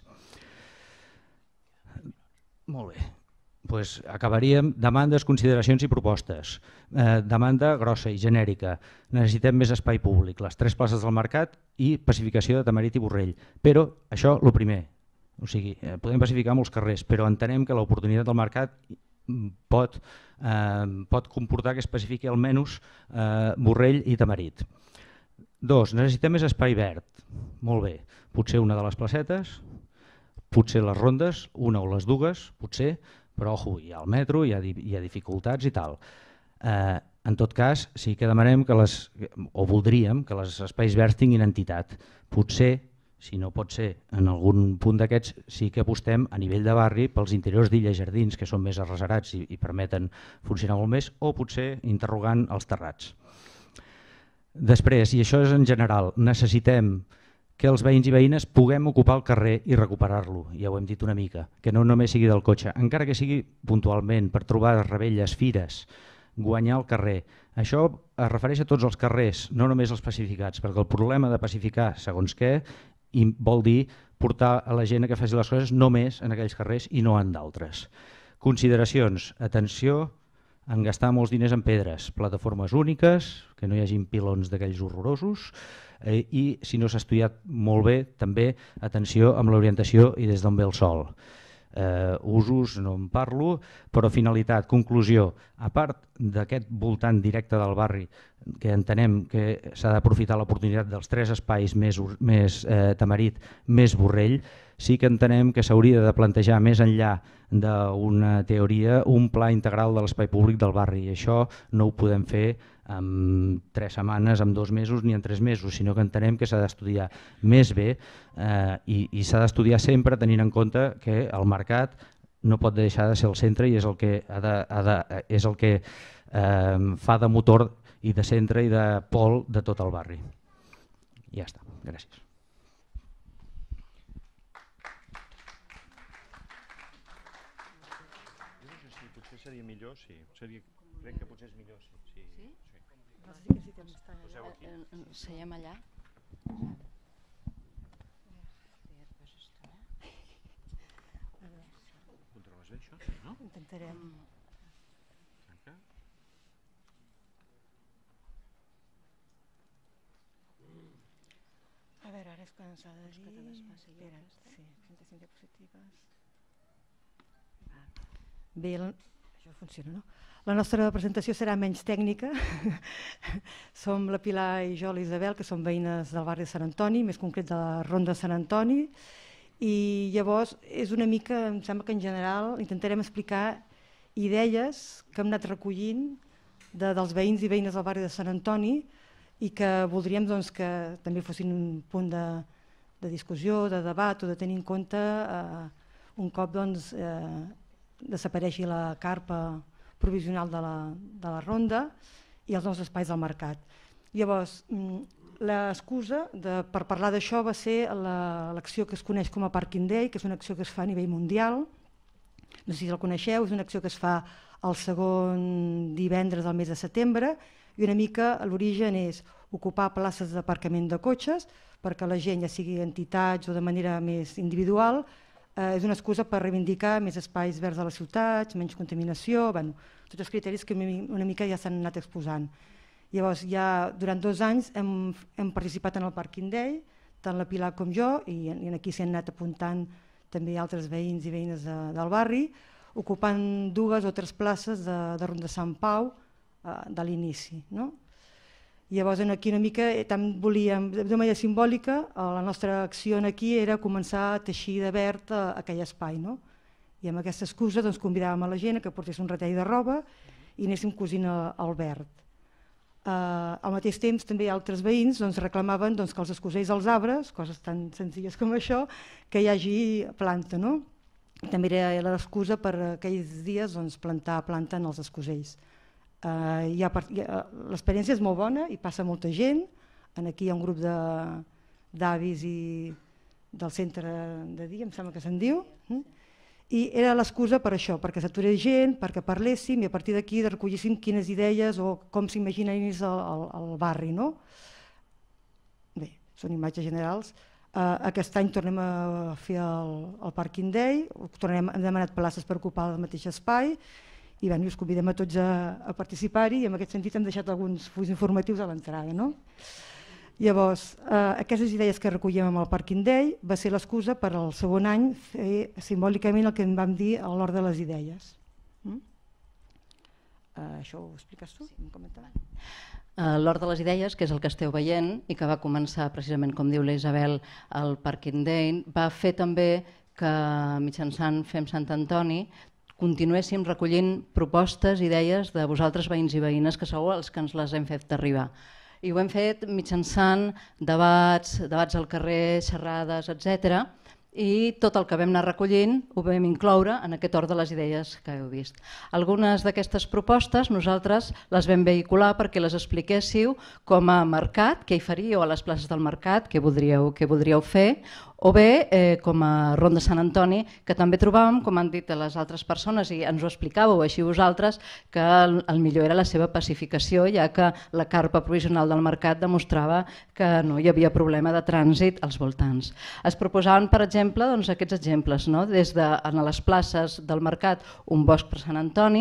Molt bé, doncs acabaríem. Demandes, consideracions i propostes. Demanda grossa i genèrica. Necessitem més espai públic, les 3 places del mercat i pacificació de Tamarit i Borrell. Però això, el primer, o sigui, podem pacificar molts carrers, però entenem que l'oportunitat del mercat pot comportar que es pacifiqui almenys Borrell i Tamarit. 2. Necessitem més espai verd. Molt bé, potser una de les placetes, potser les rondes, una o les 2, potser, però hi ha el metro, hi ha dificultats i tal. En tot cas, sí que demanem o voldríem que els espais verds tinguin entitat. Potser, si no pot ser en algun punt d'aquests, sí que apostem a nivell de barri pels interiors d'illa i jardins, que són més arrecerats i permeten funcionar molt més, o potser interrogant els terrats. Després, i això és en general, necessitem que els veïns i veïnes puguem ocupar el carrer i recuperar-lo, ja ho hem dit una mica, que no només sigui del cotxe, encara que sigui puntualment per trobar revetlles, fires, guanyar el carrer. Això es refereix a tots els carrers, no només els pacificats, perquè el problema de pacificar segons què vol dir portar a la gent que faci les coses només en aquells carrers i no en d'altres. Consideracions, atenció, en gastar molts diners en pedres, plataformes úniques, que no hi hagin pilons d'aquells horrorosos, i si no s'ha estudiat molt bé, també atenció amb l'orientació i des d'on ve el sol. Usos no en parlo, però finalitat, conclusió, a part d'aquest voltant directe del barri que entenem que s'ha d'aprofitar l'oportunitat dels 3 espais més Tamarit, més Borrell, sí que entenem que s'hauria de plantejar més enllà d'una teoria un pla integral de l'espai públic del barri, i això no ho podem fer en 3 setmanes, en 2 mesos ni en 3 mesos, sinó que entenem que s'ha d'estudiar més bé i s'ha d'estudiar sempre tenint en compte que el mercat no pot deixar de ser el centre i és el que, fa de motor i de centre i de pol de tot el barri. Ja està, gràcies. Potser seria millor, sí. Crec que potser és millor, sí. Seiem allà. Controles bé això? No? Intentarem. A veure, ara és quan s'ha de dir... Espera, sí, 35 diapositives. Bé, això funciona, no? La nostra presentació serà menys tècnica. Som la Pilar i jo, l'Isabel, que som veïnes del barri de Sant Antoni, més concret de la Ronda de Sant Antoni, i llavors és una mica, em sembla que en general intentarem explicar idees que hem anat recollint dels veïns i veïnes del barri de Sant Antoni i que voldríem que també fossin un punt de discussió, de debat o de tenir en compte un cop desapareixi la carpa provisional de la ronda i els nous espais del mercat. Llavors, l'excusa per parlar d'això va ser l'acció que es coneix com a Parking Day, que és una acció que es fa a nivell mundial. No sé si el coneixeu, és una acció que es fa el segon divendres del mes de setembre i una mica l'origen és ocupar places d'aparcament de cotxes perquè la gent, ja sigui entitats o de manera més individual, és una excusa per reivindicar més espais verds a les ciutats, menys contaminació, tots els criteris que una mica ja s'han anat exposant. Llavors, ja durant 2 anys hem participat en el Parking Day, tant la Pilar com jo, i aquí s'hi han anat apuntant també altres veïns i veïnes del barri, ocupant 2 o 3 places de Ronda de Sant Pau de l'inici. Llavors aquí una mica volíem, de manera simbòlica, la nostra acció aquí era començar a teixir de verd aquell espai. I amb aquesta excusa convidàvem a la gent que portés un retall de roba i anéssim cosint el verd. Al mateix temps també altres veïns reclamaven que els escosells als arbres, coses tan senzilles com això, que hi hagi planta. També era l'excusa per aquells dies plantar planta en els escosells. L'experiència és molt bona i passa molta gent. Aquí hi ha un grup d'avis del centre de dia, em sembla que se'n diu, i era l'excusa per això, perquè s'aturés gent, perquè parléssim i a partir d'aquí recollíssim quines idees o com s'imaginen el barri. Bé, són imatges generals. Aquest any tornem a fer el Parking Day, hem demanat places per ocupar el mateix espai i us convidem a tots a participar-hi i en aquest sentit hem deixat alguns fulls informatius a l'entrada. Llavors, aquestes idees que recollíem amb el Parking Day va ser l'excusa per al segon any fer simbòlicament el que en vam dir a l'hora de les idees. Això ho expliques tu? L'Hort de les Idees, que és el que esteu veient i que va començar precisament, com diu la Isabel, el Parking Day, va fer també que mitjançant Fem Sant Antoni continuéssim recollint propostes, idees de vosaltres veïns i veïnes, que sou els que ens les hem fet arribar. I ho hem fet mitjançant debats al carrer, xerrades, etc. I tot el que vam anar recollint ho vam incloure en aquest Hort de les Idees que heu vist. Algunes d'aquestes propostes nosaltres les vam vehicular perquè les expliquéssiu com a mercat, què hi faríeu a les places del mercat, què voldríeu fer, o bé com a Ronda Sant Antoni, que també trobàvem, com han dit les altres persones, i ens ho explicàveu així vosaltres, que el millor era la seva pacificació, ja que la carpa provisional del mercat demostrava que no hi havia problema de trànsit als voltants. Es proposaven, per exemple, aquests exemples, des de a les places del mercat un bosc per Sant Antoni,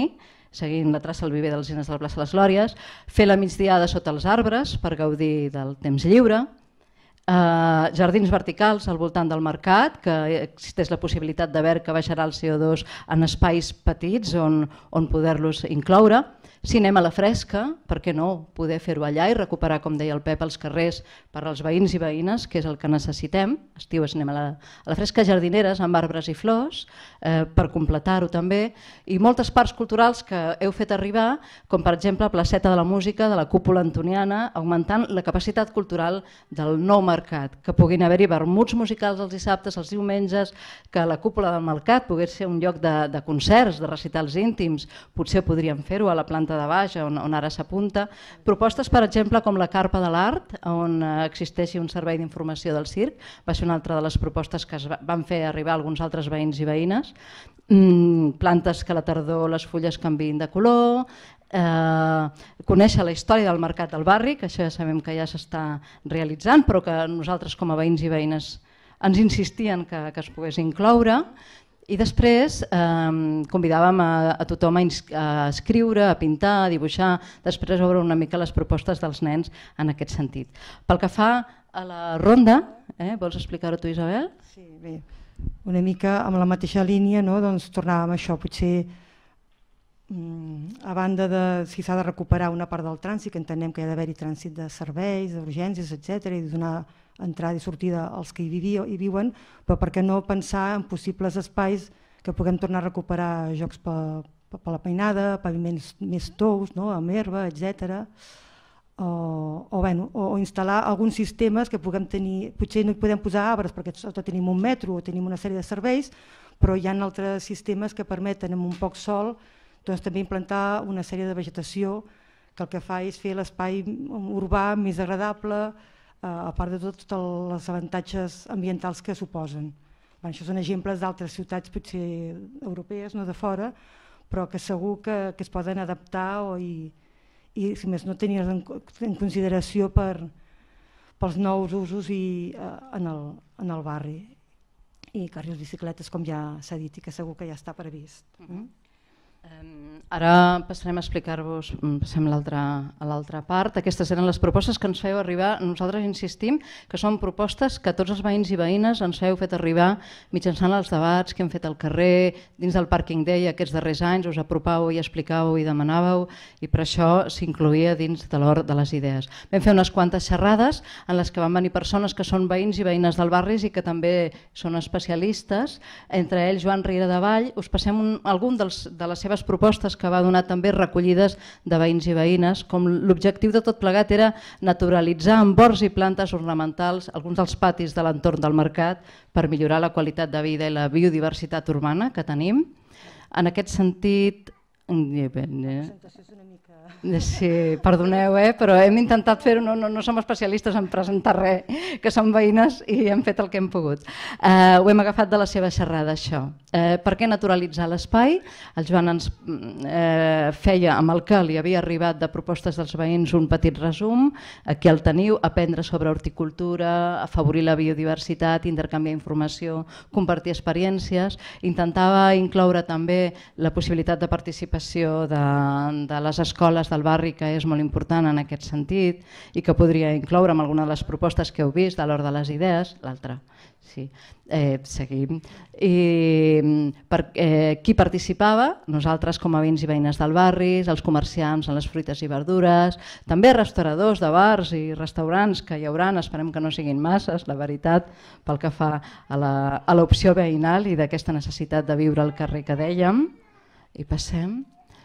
seguint la traça al viver dels Gines de la plaça Les Glòries, fer la migdiada sota els arbres per gaudir del temps lliure, jardins verticals al voltant del mercat, que existeix la possibilitat de veure que baixarà el CO2 en espais petits on poder-los incloure, cinema a la fresca, per què no poder fer-ho allà i recuperar, com deia el Pep, els carrers per als veïns i veïnes, que és el que necessitem, estiu és cinema a la fresca, jardineres amb arbres i flors, per completar-ho també, i moltes parts culturals que heu fet arribar, com per exemple la placeta de la música de la cúpula antoniana, augmentant la capacitat cultural del nou mercat, que puguin haver-hi vermuts musicals els dissabtes, els diumenges, que la cúpula del mercat pogués ser un lloc de concerts, de recitals íntims, potser podríem fer-ho a la planta de baix, on ara s'apunta. Propostes, per exemple, com la Carpa de l'Art, on existeixi un servei d'informació del circ, va ser una altra de les propostes que es van fer arribar alguns altres veïns i veïnes. Plantes que a la tardor les fulles canviïn de color, conèixer la història del mercat del barri, que això ja sabem que ja s'està realitzant, però que nosaltres com a veïns i veïnes ens insistien que es pogués incloure. I després convidàvem a tothom a escriure, a pintar, a dibuixar, després veure una mica les propostes dels nens en aquest sentit. Pel que fa a la ronda, vols explicar-ho tu, Isabel? Sí, bé, una mica amb la mateixa línia, no? Doncs tornàvem a això, potser a banda de si s'ha de recuperar una part del trànsit, que entenem que hi ha d'haver-hi trànsit de serveis, d'urgències, etc., i donar entrada i sortida als que hi viuen, però per què no pensar en possibles espais que puguem tornar a recuperar jocs per la peinada, paviments més tous, no? Amb herba, etc. O instal·lar alguns sistemes que puguem tenir, potser no hi podem posar arbres perquè tot tenim un metro o tenim una sèrie de serveis, però hi ha altres sistemes que permeten amb un poc sol doncs, també implantar una sèrie de vegetació que el que fa és fer l'espai urbà més agradable, a part de tots els avantatges ambientals que suposen. Això són exemples d'altres ciutats potser europees, no de fora, però que segur que es poden adaptar i si més no tenir en consideració pels nous usos en el barri. I carrils bicicletes, com ja s'ha dit, i que segur que ja està previst. Ara passarem a explicar-vos, passem a l'altra part. Aquestes eren les propostes que ens feu arribar. Nosaltres insistim que són propostes que tots els veïns i veïnes ens feu fet arribar mitjançant els debats que hem fet al carrer, dins del Parking Day aquests darrers anys, us apropàveu i explicàveu i demanàveu, i per això s'incloïa dins de l'hort de les idees. Vam fer unes quantes xerrades en les que van venir persones que són veïns i veïnes del barri i que també són especialistes, entre ells Joan Riera de Vall. Us passem algun de les seves propostes que va donar també recollides de veïns i veïnes, com l'objectiu de tot plegat era naturalitzar amb horts i plantes ornamentals alguns dels patis de l'entorn del mercat per millorar la qualitat de vida i la biodiversitat urbana que tenim. En aquest sentit, sí, perdoneu, però hem intentat fer-ho, no som especialistes en presentar res, que som veïnes i hem fet el que hem pogut. Ho hem agafat de la seva xerrada, això. Per què naturalitzar l'espai? El Joan ens feia, amb el que li havia arribat de propostes dels veïns, un petit resum. Aquí el teniu: aprendre sobre horticultura, afavorir la biodiversitat, intercanviar informació, compartir experiències. Intentava incloure també la possibilitat de participació de les escoles del barri, que és molt important en aquest sentit i que podria incloure amb alguna de les propostes que heu vist de l'hort de les idees. L'altra, sí. Seguim. Qui participava? Nosaltres com a veïns i veïnes del barri, els comerciants en les fruites i verdures, també restauradors de bars i restaurants que hi haurà, esperem que no siguin masses, la veritat, pel que fa a l'opció veïnal i d'aquesta necessitat de viure al carrer que dèiem. I passem.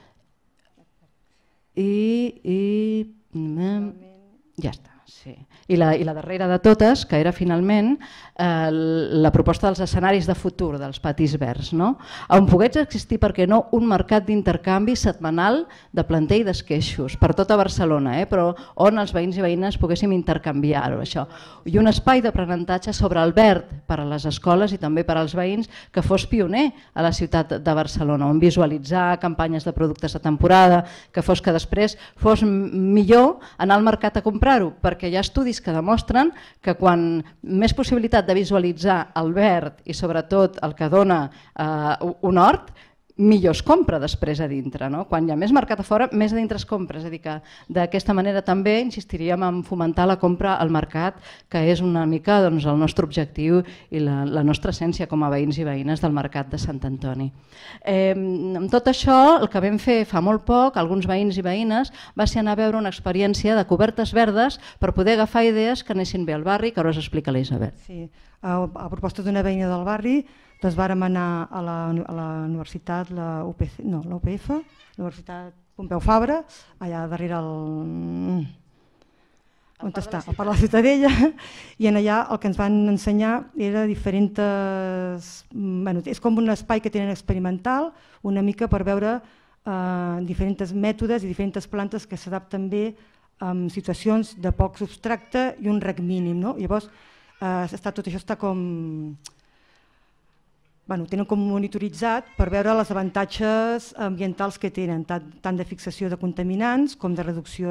Ja està, sí. I la darrera de totes, que era finalment la proposta dels escenaris de futur dels patis verds, on pogués existir, per què no, un mercat d'intercanvi setmanal de planter i d'esqueixos per tota Barcelona, però on els veïns i veïnes poguéssim intercanviar-ho, això. I un espai d'aprenentatge sobre el verd per a les escoles i també per als veïns que fos pioner a la ciutat de Barcelona, on visualitzar campanyes de productes de temporada, que després fos millor anar al mercat a comprar-ho, perquè hi ha estudis que demostren que quan més possibilitat de visualitzar el verd i sobretot el que dona un hort, millor es compra després a dintre. No? Quan hi ha més mercat a fora, més a dintre es compra. És a dir, que d'aquesta manera també insistiríem en fomentar la compra al mercat, que és una mica doncs, el nostre objectiu i la nostra essència com a veïns i veïnes del mercat de Sant Antoni. Amb tot això, el que vam fer fa molt poc, alguns veïns i veïnes, va ser anar a veure una experiència de cobertes verdes per poder agafar idees que anessin bé al barri, que ara us explica l'Isabel. Sí, a proposta d'una veïna del barri, doncs vàrem anar a la universitat, la UPF, l'Universitat Pompeu Fabra, allà darrere on està, al Parc de la Ciutadella, i en allà el que ens van ensenyar era diferents... és com un espai que tenen experimental, una mica per veure diferents mètodes i diferents plantes que s'adapten bé en situacions de poc substracte i un rec mínim. Llavors, tot això està com... tenen com monitoritzat per veure els avantatges ambientals que tenen, tant de fixació de contaminants com de reducció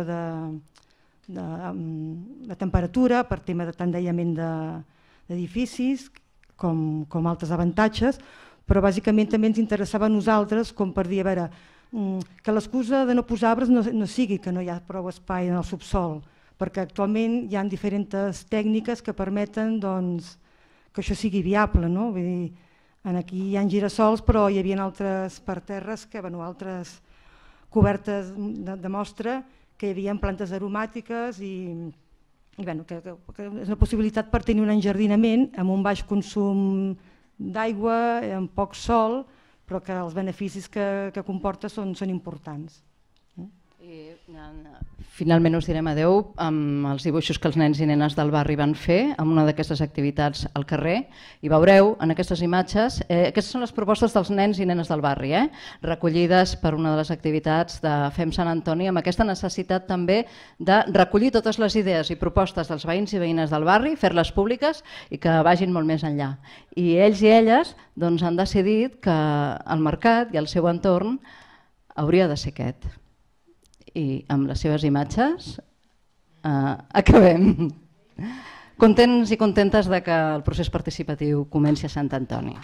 de temperatura, per tema tant d'aïllament d'edificis com altres avantatges, però bàsicament també ens interessava a nosaltres com per dir, a veure, que l'excusa de no posar arbres no sigui que no hi ha prou espai en el subsol, perquè actualment hi ha diferents tècniques que permeten que això sigui viable. Vull dir, aquí hi ha girassols, però hi havia altres parterres, altres cobertes de mostra, que hi havia plantes aromàtiques i que és una possibilitat per tenir un enjardinament amb un baix consum d'aigua, amb poc sol, però que els beneficis que comporta són importants. Finalment us direm adeu amb els dibuixos que els nens i nenes del barri van fer en una d'aquestes activitats al carrer i veureu en aquestes imatges, aquestes són les propostes dels nens i nenes del barri, recollides per una de les activitats de Fem Sant Antoni, amb aquesta necessitat també de recollir totes les idees i propostes dels veïns i veïnes del barri, fer-les públiques i que vagin molt més enllà. I ells i elles han decidit que el mercat i el seu entorn hauria de ser aquest. I amb les seves imatges acabem. Contents i contentes de que el procés participatiu comenci a Sant Antoni.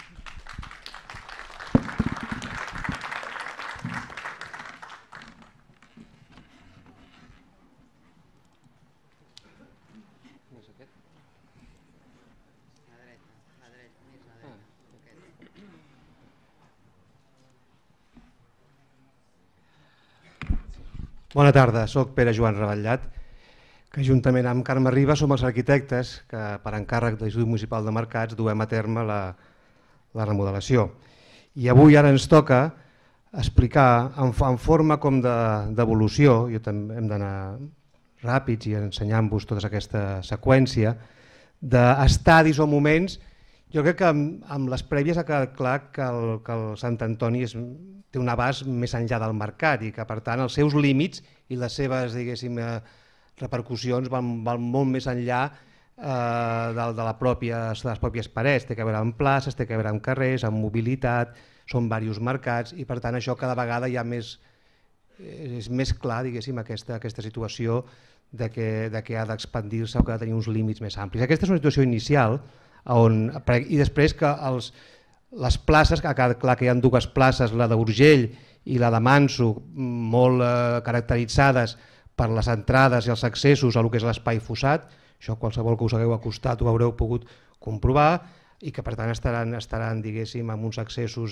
Bona tarda, soc Pere Joan Revetllat, que juntament amb Carme Riba som els arquitectes que per encàrrec de l'Institut Municipal de Mercats duem a terme la remodelació. I avui ara ens toca explicar en forma com d'evolució, jo també hem d'anar ràpids i ensenyant-vos tota aquesta seqüència, d'estadis o moments. Jo crec que amb les prèvies ha quedat clar que el Sant Antoni té un abast més enllà del mercat i que per tant els seus límits i les seves repercussions van molt més enllà de les pròpies parets. Té a veure amb places, té a veure amb carrers, amb mobilitat, són diversos mercats i per tant això cada vegada ja és més clar aquesta situació de que ha d'expandir-se o que ha de tenir uns límits més amplis. Aquesta és una situació inicial i després que les places, ha quedat clar que hi ha dues places, la d'Urgell i la de Manso, molt caracteritzades per les entrades i els accessos a lo que és l'espai fossat, això qualsevol que us hagueu acostat ho haureu pogut comprovar, i que per tant estaran diguéssim, amb uns accessos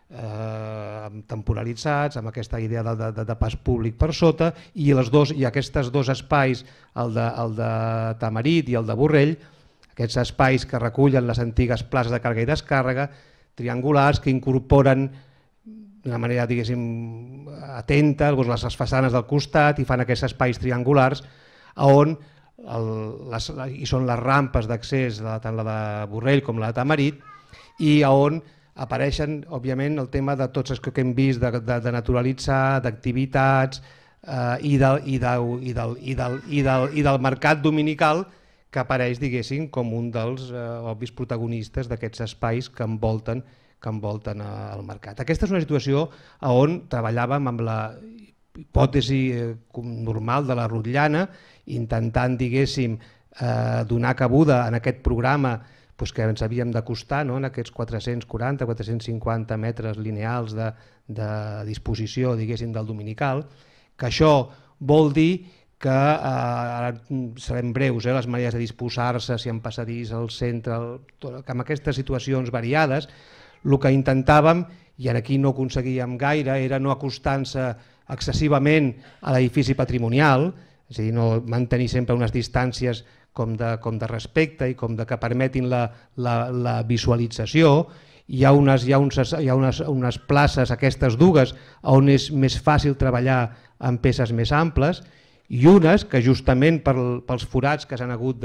temporalitzats, amb aquesta idea de pas públic per sota, i aquests dos espais, el de Tamarit i el de Borrell, aquests espais que recullen les antigues places de càrrega i descàrrega, triangulars que incorporen d'una manera atenta les façanes del costat i fan aquests espais triangulars on són les rampes d'accés, tant la de Borrell com la de Tamarit, i on apareixen òbviament el tema de tots els que hem vist de naturalitzar, d'activitats i del mercat dominical que apareix com un dels obvis protagonistes d'aquests espais que envolten el mercat. Aquesta és una situació on treballàvem amb la hipòtesi normal de la rotllana, intentant donar cabuda en aquest programa que ens havíem d'acostar en aquests 440-450 metres lineals de disposició, diguéssim, del dominical, que això vol dir que, ara serem breus, les maneres de disposar-se, si en passadís al centre, que amb aquestes situacions variades, el que intentàvem, i aquí no aconseguíem gaire, era no acostar-se excessivament a l'edifici patrimonial, és a dir, no mantenir sempre unes distàncies com de respecte i com de que permetin la visualització. Hi ha unes places, aquestes dues, on és més fàcil treballar amb peces més amples, i unes que justament pels forats que s'han hagut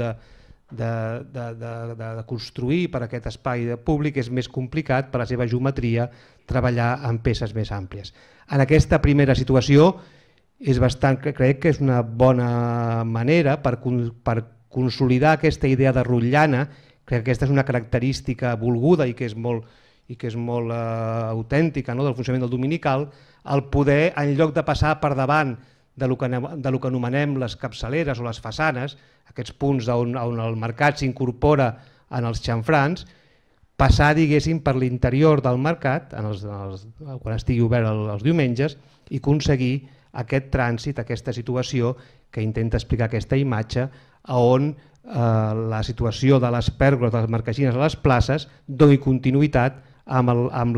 de construir per aquest espai públic és més complicat per la seva geometria treballar amb peces més àmplies. En aquesta primera situació crec que és una bona manera per consolidar aquesta idea de rotllana, crec que aquesta és una característica volguda i que és molt autèntica del funcionament del dominical, el poder, en lloc de passar per davant del que anomenem les capçaleres o les façanes, aquests punts on el mercat s'incorpora en els xamfrans, passar, diguéssim, per l'interior del mercat, quan estigui obert els diumenges, i aconseguir aquest trànsit, aquesta situació que intenta explicar aquesta imatge, on la situació de les pèrgoles, de les marquesines a les places, doni continuïtat amb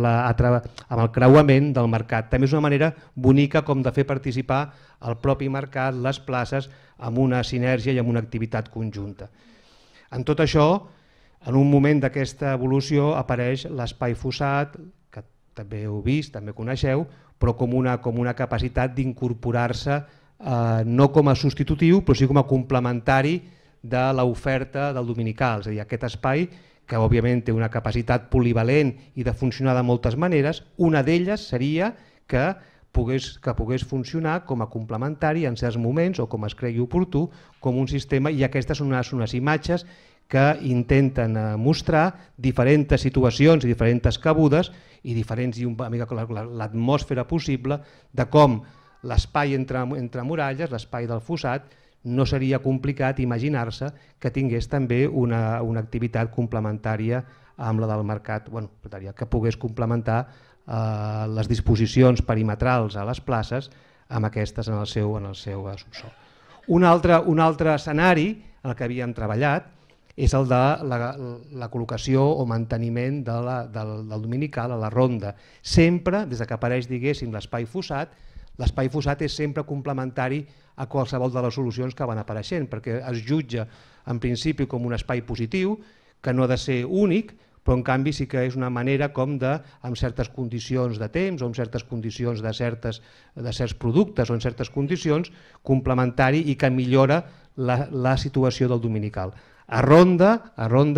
el creuament del mercat. També és una manera bonica com de fer participar el propi mercat, les places, amb una sinergia i amb una activitat conjunta. En tot això, en un moment d'aquesta evolució apareix l'espai fossat, que també heu vist, també coneixeu, però com una capacitat d'incorporar-se no com a substitutiu, però sí com a complementari de l'oferta del dominical. És a dir, aquest espai que òbviament té una capacitat polivalent i de funcionar de moltes maneres, una d'elles seria que pogués funcionar com a complementari en certs moments o com es cregui oportú, com un sistema, i aquestes són unes imatges que intenten mostrar diferents situacions i diferents cabudes i l'atmosfera possible de com l'espai entre muralles, l'espai del fossat, no seria complicat imaginar-se que tingués també una activitat complementària amb la del mercat, que pogués complementar les disposicions perimetrals a les places amb aquestes en el seu subsòl. Un altre escenari en el que havíem treballat és el de la col·locació o manteniment del dominical a la ronda. Sempre, des que apareix, diguéssim, l'espai fossat és sempre complementari a qualsevol de les solucions que van apareixent, perquè es jutja en principi com un espai positiu, que no ha de ser únic, però en canvi sí que és una manera com de, amb certes condicions de temps o amb certes condicions de certs productes o en certes condicions, complementari i que millora la situació del dominical. A ronda,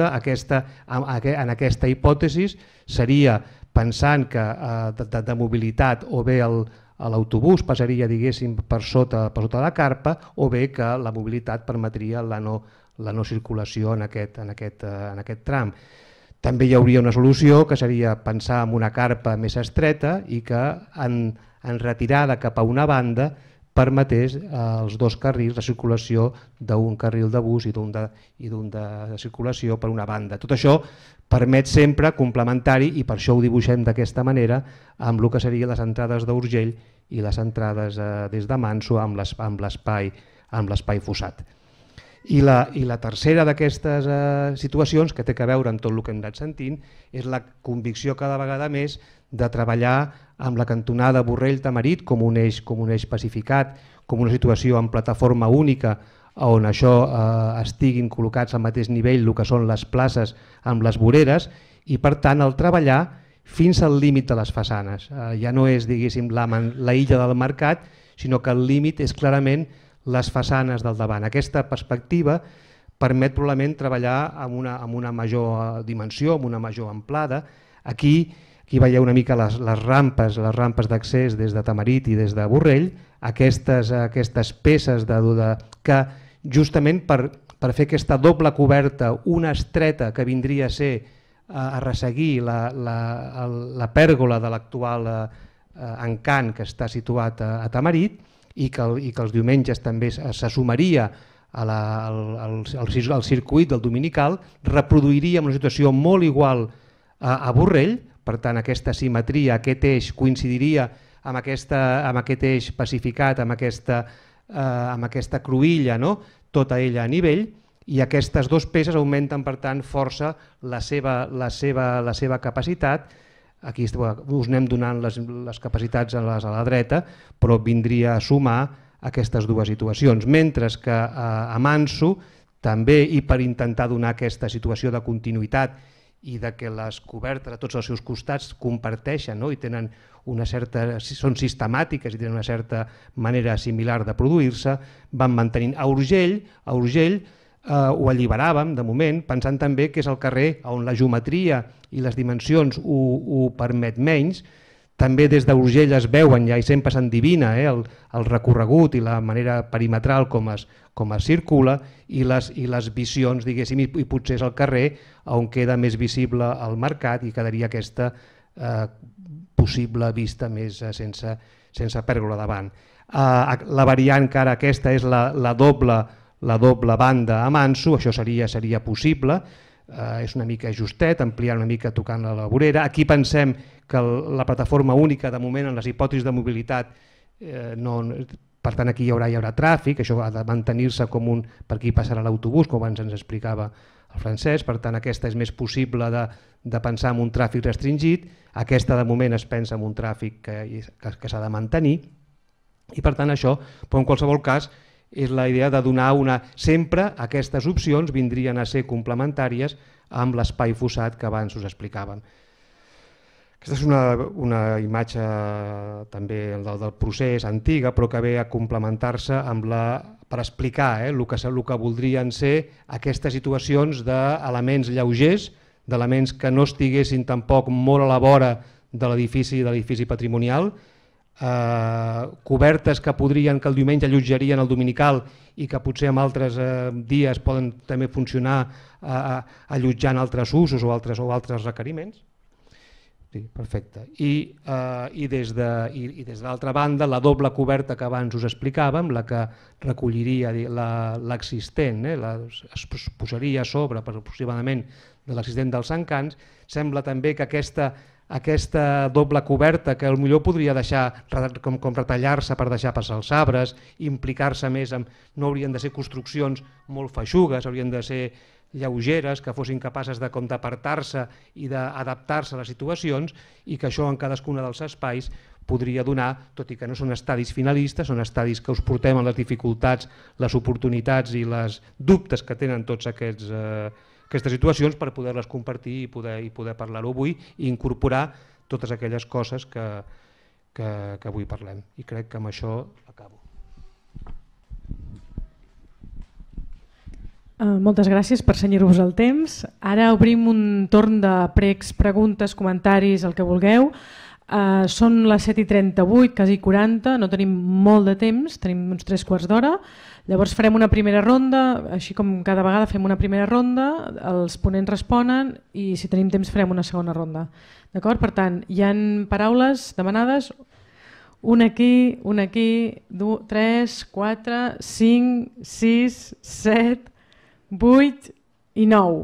en aquesta hipòtesi, seria pensant que de mobilitat o bé l'autobús passaria, diguéssim, per sota la carpa, o bé que la mobilitat permetria la no circulació en aquest tram. També hi hauria una solució que seria pensar en una carpa més estreta i que en retirada cap a una banda permetés els dos carrils de circulació d'un carril de bus i d'un de circulació per una banda. Tot això permet sempre complementari i per això ho dibuixem d'aquesta manera amb el que serien les entrades d'Urgell i les entrades des de Manso amb l'espai fossat. I la tercera d'aquestes situacions, que té a veure amb tot el que hem anat sentint, és la convicció cada vegada més de treballar amb la cantonada Borrell-Tamarit com un eix pacificat, com una situació en plataforma única on això estiguin col·locats al mateix nivell el que són les places amb les voreres i per tant el treballar fins al límit de les façanes. Ja no és, diguéssim, la illa del mercat, sinó que el límit és clarament les façanes del davant. Aquesta perspectiva permet probablement treballar amb una major dimensió, amb una major amplada. Aquí veieu una mica les rampes d'accés des de Tamarit i des de Borrell, aquestes peces que justament per fer aquesta doble coberta, una estreta que vindria a ser a resseguir la pèrgola de l'actual encant que està situat a Tamarit i que els diumenges també se sumaria al circuit del dominical, reproduiríem una situació molt igual a Borrell, per tant aquesta simetria, aquest eix coincidiria amb aquest eix pacificat, amb aquesta cruïlla, no? Tota ella a nivell, i aquestes dues peces augmenten per tant força la seva capacitat. Aquí us anem donant les capacitats a la dreta, però vindria a sumar aquestes dues situacions, mentre que a Manso també, i per intentar donar aquesta situació de continuïtat i de que les cobertes a tots els seus costats comparteixen, no? I tenen són sistemàtiques i tenen una certa manera similar de produir-se, van mantenint. A Urgell ho alliberàvem de moment, pensant també que és el carrer on la geometria i les dimensions ho permet menys. També des d'Urgell es veuen, ja i sempre s'endivina el recorregut i la manera perimetral com es circula, i les visions, diguéssim, i potser és el carrer on queda més visible el mercat i quedaria aquesta possible vista més sense pèrdua davant. La variant que ara aquesta és la doble banda a Manso, això seria possible, és una mica justet, ampliar una mica tocant la vorera. Aquí pensem que la plataforma única de moment en les hipòtesis de mobilitat, per tant aquí hi haurà tràfic, això ha de mantenir-se com per aquí passarà l'autobús, com abans ens explicava el Francesc, per tant aquesta és més possible de pensar en un tràfic restringit, aquesta de moment es pensa en un tràfic que s'ha de mantenir, i per tant això, però en qualsevol cas, és la idea de donar sempre aquestes opcions vindrien a ser complementàries amb l'espai fossat que abans us explicàvem. Aquesta és una imatge també del procés antiga, però que ve a complementar-se per explicar el que voldrien ser aquestes situacions d'elements lleugers, d'elements que no estiguessin tampoc molt a la vora de l'edifici patrimonial, cobertes que el diumenge allotjarien el dominical i que potser en altres dies poden també funcionar allotjant altres usos o altres requeriments. Sí, perfecte. I des de l'altra banda, la doble coberta que abans us explicàvem, la que recolliria l'existent, es posaria a sobre aproximadament de l'existent dels encants, sembla també que aquesta doble coberta, que potser podria deixar com retallar-se per deixar passar els arbres, implicar-se més, no haurien de ser construccions molt feixugues, haurien de ser lleugeres, que fossin capaces d'apartar-se i d'adaptar-se a les situacions, i que això en cadascuna dels espais podria donar, tot i que no són estadis finalistes, són estadis que us portem a les dificultats, les oportunitats i els dubtes que tenen tots aquestes situacions per poder-les compartir i poder parlar-ho avui i incorporar totes aquelles coses que avui parlem. I crec que amb això acabo. Moltes gràcies per cenyir-vos el temps. Ara obrim un torn de pregs, preguntes, comentaris, el que vulgueu. Són les 7:38, quasi 40, no tenim molt de temps, tenim uns 3/4 d'hora. Llavors farem una primera ronda, així com cada vegada fem una primera ronda, els ponents responen i si tenim temps farem una segona ronda. D'acord? Per tant, hi ha paraules demanades, una aquí, 3, 4, 5, 6, 7, 8 i 9.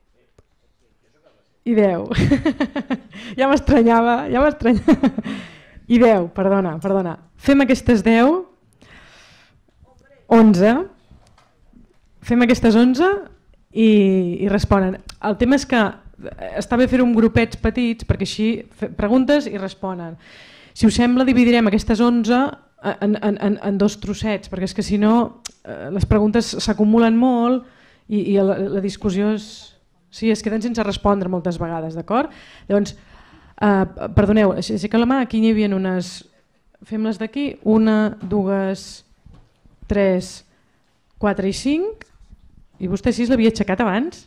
I 10. Ja m'estranyava. I 10, perdona. Fem aquestes 10, 11, fem aquestes 11 i responen. El tema és que està bé fer-ho en grupets petits perquè així preguntes i responen. Si us sembla dividirem aquestes 11 en dos trossets, perquè és que si no les preguntes s'acumulen molt i la discussió es queden sense respondre moltes vegades, d'acord? Llavors, perdoneu, aixeca la mà, aquí n'hi havia unes... Fem-les d'aquí, 1, 2, 3, 4 i 5, i vostè 6 l'havia aixecat abans?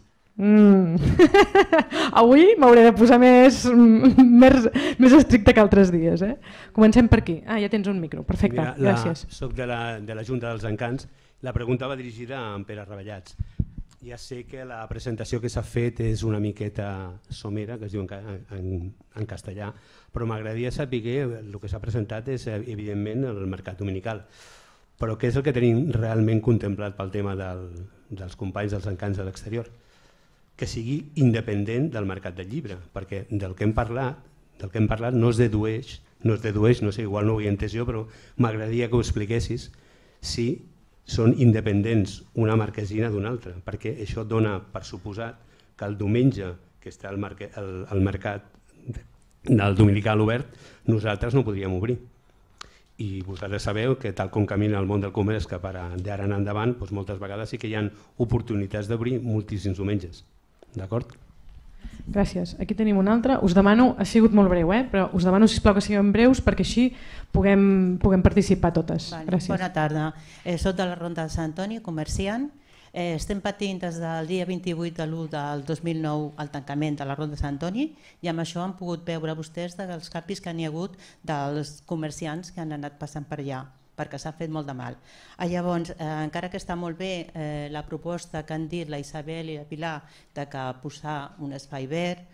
Avui m'hauré de posar més estricte que altres dies. Comencem per aquí. Ja tens un micro, perfecte, gràcies. Soc de la Junta dels Encants. La pregunta va dirigida a en Pere Ravellats. Ja sé que la presentació que s'ha fet és una miqueta somera, que es diu en castellà, però m'agradaria saber que el que s'ha presentat és evidentment el mercat dominical. Però què és el que tenim realment contemplat pel tema dels companys dels encants de l'exterior? Que sigui independent del mercat del llibre, perquè del que hem parlat no es dedueix, no sé, igual no ho he entès jo, però m'agradaria que ho expliquessis, si són independents una marquesina d'una altra, perquè això dona per suposat que el diumenge que està el mercat del dominical obert, nosaltres no podríem obrir. I vosaltres sabeu que tal com camina el món del comerç que d'ara en endavant, moltes vegades sí que hi ha oportunitats d'obrir moltíssims diumenges. D'acord? Gràcies. Aquí tenim una altra. Us demano, ha sigut molt breu, però us demano sisplau que siguem breus perquè així puguem participar totes. Gràcies. Bona tarda. Soc de la Ronda de Sant Antoni, comerciant. Estem patint des del dia 28 de l'1 del 2009 el tancament de la Ronda de Sant Antoni i amb això han pogut veure vostès dels canvis que n'hi ha hagut dels comerciants que han anat passant per allà, perquè s'ha fet molt de mal. Llavors, encara que està molt bé la proposta que han dit la Isabel i la Pilar de que posar un espai verd,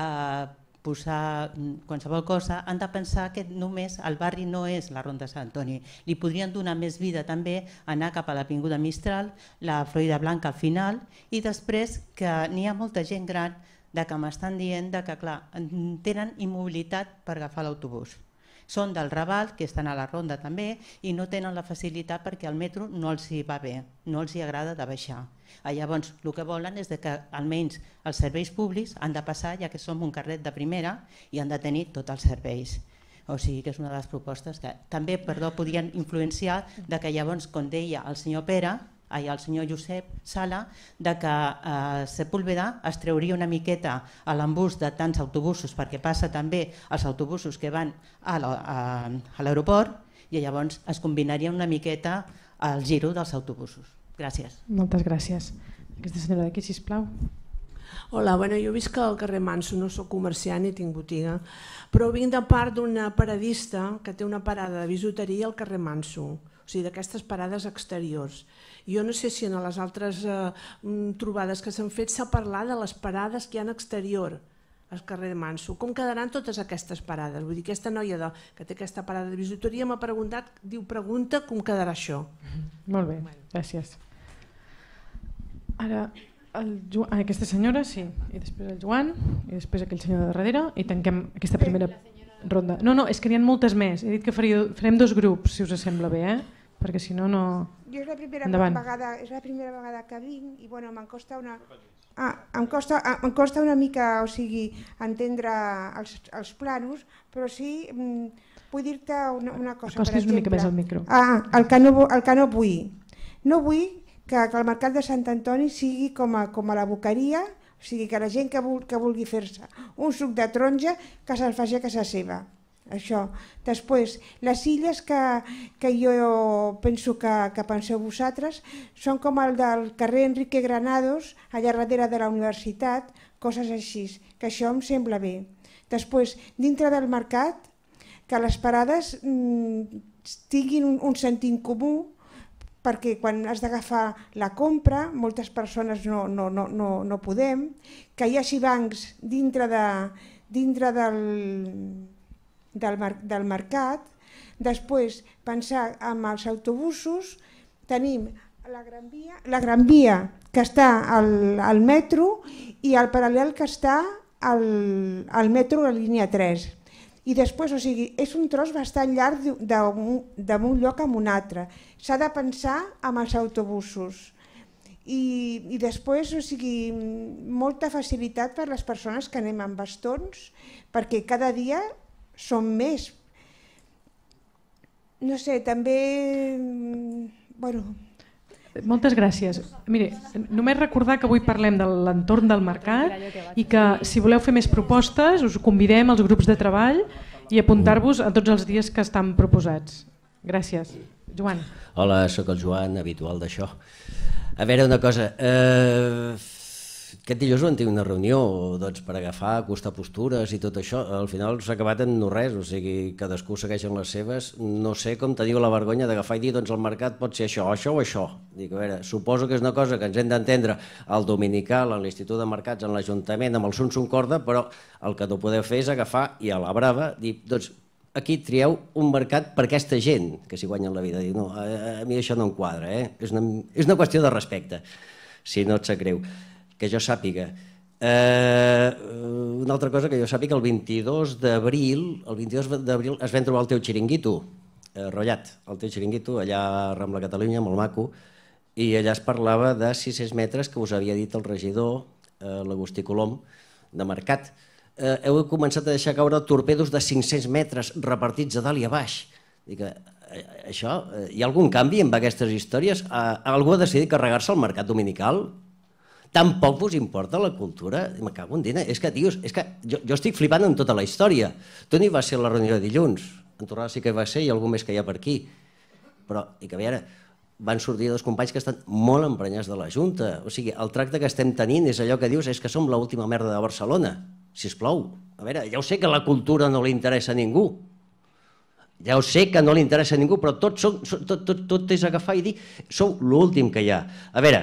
posar qualsevol cosa, han de pensar que només el barri no és la Ronda de Sant Antoni. Li podrien donar més vida també, anar cap a l'Avinguda Mistral, la Florida Blanca al final, i després que n'hi ha molta gent gran que m'estan dient que clar, tenen immobilitat per agafar l'autobús. Són del Raval, que estan a la Ronda també, i no tenen la facilitat perquè el metro no els hi va bé, no els hi agrada de baixar. Llavors, el que volen és que almenys els serveis públics han de passar, ja que som un carret de primera, i han de tenir tots els serveis. O sigui que és una de les propostes que també podrien influenciar que llavors, com deia el senyor Pere, el senyor Josep Sala, que a Sepúlveda es trauria una miqueta a l'embús de tants autobusos, perquè passa també els autobusos que van a l'aeroport, i llavors es combinaria una miqueta el giro dels autobusos. Gràcies. Moltes gràcies. Aquesta senyora d'aquí, sisplau. Hola, jo visc al carrer Manso, no soc comerciant ni tinc botiga, però vinc de part d'una paradista que té una parada de bisuteria al carrer Manso, o sigui, d'aquestes parades exteriors. Jo no sé si en les altres trobades que s'han fet s'ha parlat de les parades que hi ha exterior al carrer Manso. Com quedaran totes aquestes parades? Vull dir, aquesta noia que té aquesta parada de bisuteria m'ha preguntat, pregunta com quedarà això. Molt bé, gràcies. Ara, aquesta senyora, sí, i després el Joan, i després aquell senyor de darrere, i tanquem aquesta primera ronda. No, és que n'hi ha moltes més. He dit que farem 2 grups, si us sembla bé, perquè si no, no... Jo és la primera vegada que vinc i em costa una... Em costa una mica, entendre els planos, però sí, vull dir-te una cosa, per exemple. Acostis una mica més al micro. El que no vull. No vull que el mercat de Sant Antoni sigui com a la boqueria, o sigui, que la gent que vulgui fer-se un suc de taronja que se'l faci a casa seva. Això. Després, les illes que jo penso que penseu vosaltres són com el del carrer Enrique Granados, allà darrere de la universitat, coses així, que això em sembla bé. Després, dintre del mercat, que les parades tinguin un sentit comú, perquè quan has d'agafar la compra, moltes persones no podem, que hi hagi bancs dintre del mercat. Després, pensar en els autobusos, tenim la Gran Via que està al metro i el paral·lel que està al metro a la línia 3. I després, és un tros bastant llarg d'un lloc a un altre. S'ha de pensar en els autobusos. I després, molta facilitat per les persones que anem amb bastons, perquè cada dia són més. No sé, també... Moltes gràcies. Mire, només recordar que avui parlem de l'entorn del mercat i que si voleu fer més propostes us convidem als grups de treball i apuntar-vos a tots els dies que estan proposats. Gràcies. Joan. Hola, sóc el Joan, habitual d'això. A veure, una cosa, aquest dilluns vam tenir una reunió per agafar, acostar postures i tot això, al final s'ha acabat en no res, o sigui, cadascú segueix en les seves, no sé com teniu la vergonya d'agafar i dir doncs el mercat pot ser això o això. Dic, a veure, suposo que és una cosa que ens hem d'entendre al Dominical, a l'Institut de Mercats, en l'Ajuntament, amb el Sun corda, però el que no podeu fer és agafar i a la brava dir, doncs aquí trieu un mercat per aquesta gent que s'hi guanyen la vida. Diu, no, a mi això no em quadra, és una qüestió de respecte, si no et sap greu. Que jo sàpiga. Una altra cosa que jo sàpiga, el 22 d'abril es ven trobar el teu xiringuito, rotllat, el teu xiringuito, allà a Rambla Catalunya, molt maco, i allà es parlava de 600 metres que us havia dit el regidor, l'Agustí Colom, de Mercat. Heu començat a deixar caure torpedos de 500 metres repartits a dalt i a baix. Dic, això, hi ha algun canvi amb aquestes històries? Algú ha decidit carregar-se el mercat dominical? Tampoc us importa la cultura? Me cago en dina. És que, tios, jo estic flipant amb tota la història. Tu n'hi va ser la reunió de dilluns. En Torrada sí que va ser i algú més que hi ha per aquí. Però, i que a veure, van sortir dos companys que estan molt emprenyats de la Junta. O sigui, el tracte que estem tenint és allò que dius és que som l'última merda de Barcelona. Sisplau. A veure, ja ho sé que la cultura no li interessa a ningú. Ja ho sé que no li interessa a ningú, però tot és agafar i dir sou l'últim que hi ha. A veure,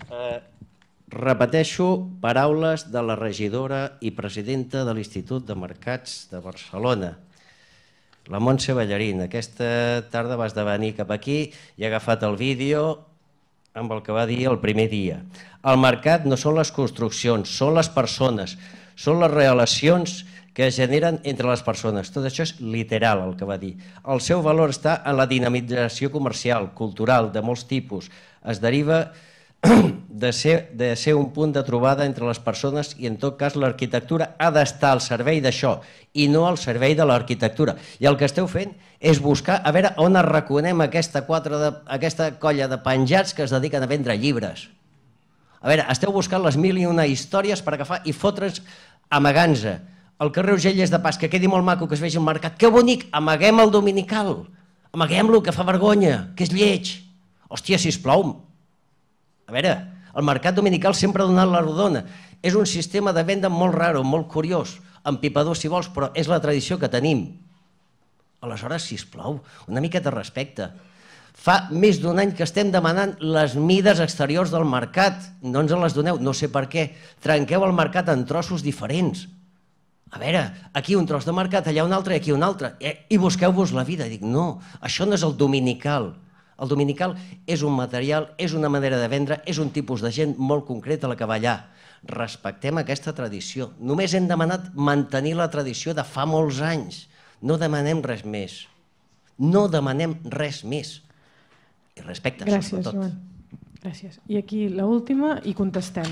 repeteixo paraules de la regidora i presidenta de l'Institut de Mercats de Barcelona, la Montse Ballarín. Aquesta tarda vas de venir cap aquí i he agafat el vídeo amb el que va dir el primer dia. El mercat no són les construccions, són les persones, són les relacions que es generen entre les persones. Tot això és literal el que va dir. El seu valor està en la dinamització comercial, cultural, de molts tipus. Es deriva de ser un punt de trobada entre les persones i en tot cas l'arquitectura ha d'estar al servei d'això i no al servei de l'arquitectura. I el que esteu fent és buscar a veure on arraconem aquesta colla de penjats que es dediquen a vendre llibres. A veure, esteu buscant les 1000 i una històries per agafar i fotre's amagant-se. El carrer Urgell és de pas, que quedi molt maco, que es vegi el mercat. Que bonic! Amaguem el dominical. Amaguem-lo, que fa vergonya, que és lleig. Hòstia, sisplau. A veure, el mercat dominical sempre ha donat la rodona. És un sistema de venda molt raro, molt curiós, empipador si vols, però és la tradició que tenim. Aleshores, sisplau, una mica de respecte. Fa més d'un any que estem demanant les mides exteriors del mercat. No ens les doneu, no sé per què. Trenqueu el mercat en trossos diferents. A veure, aquí un tros de mercat, allà un altre i aquí un altre. I busqueu-vos la vida. Dic, no, això no és el dominical. El dominical és un material, és una manera de vendre, és un tipus de gent molt concreta la que va allà. Respectem aquesta tradició. Només hem demanat mantenir la tradició de fa molts anys. No demanem res més. No demanem res més. I respecte, sobretot. Gràcies, Joan. Gràcies. I aquí l'última i contestem.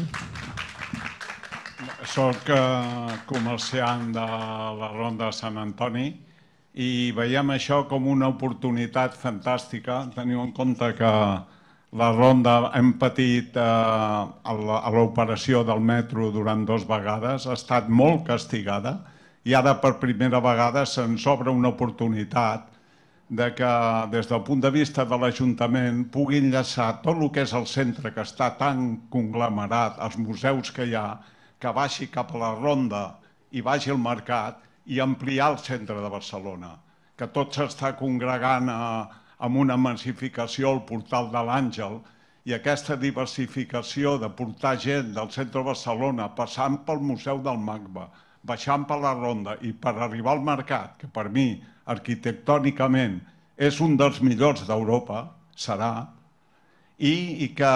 Soc comerciant de la Ronda de Sant Antoni i veiem això com una oportunitat fantàstica. Teniu en compte que la Ronda hem patit a l'operació del metro durant 2 vegades, ha estat molt castigada i ara per primera vegada se'ns obre una oportunitat de que des del punt de vista de l'Ajuntament pugui enllaçar tot el que és el centre que està tan conglomerat, els museus que hi ha, que baixi cap a la Ronda i vagi al mercat i ampliar el centre de Barcelona, que tot s'està congregant amb una massificació al portal de l'Àngel i aquesta diversificació de portar gent del centre de Barcelona passant pel Museu del MACBA, baixant per la Ronda i per arribar al mercat, que per mi arquitectònicament és un dels millors d'Europa, serà, i que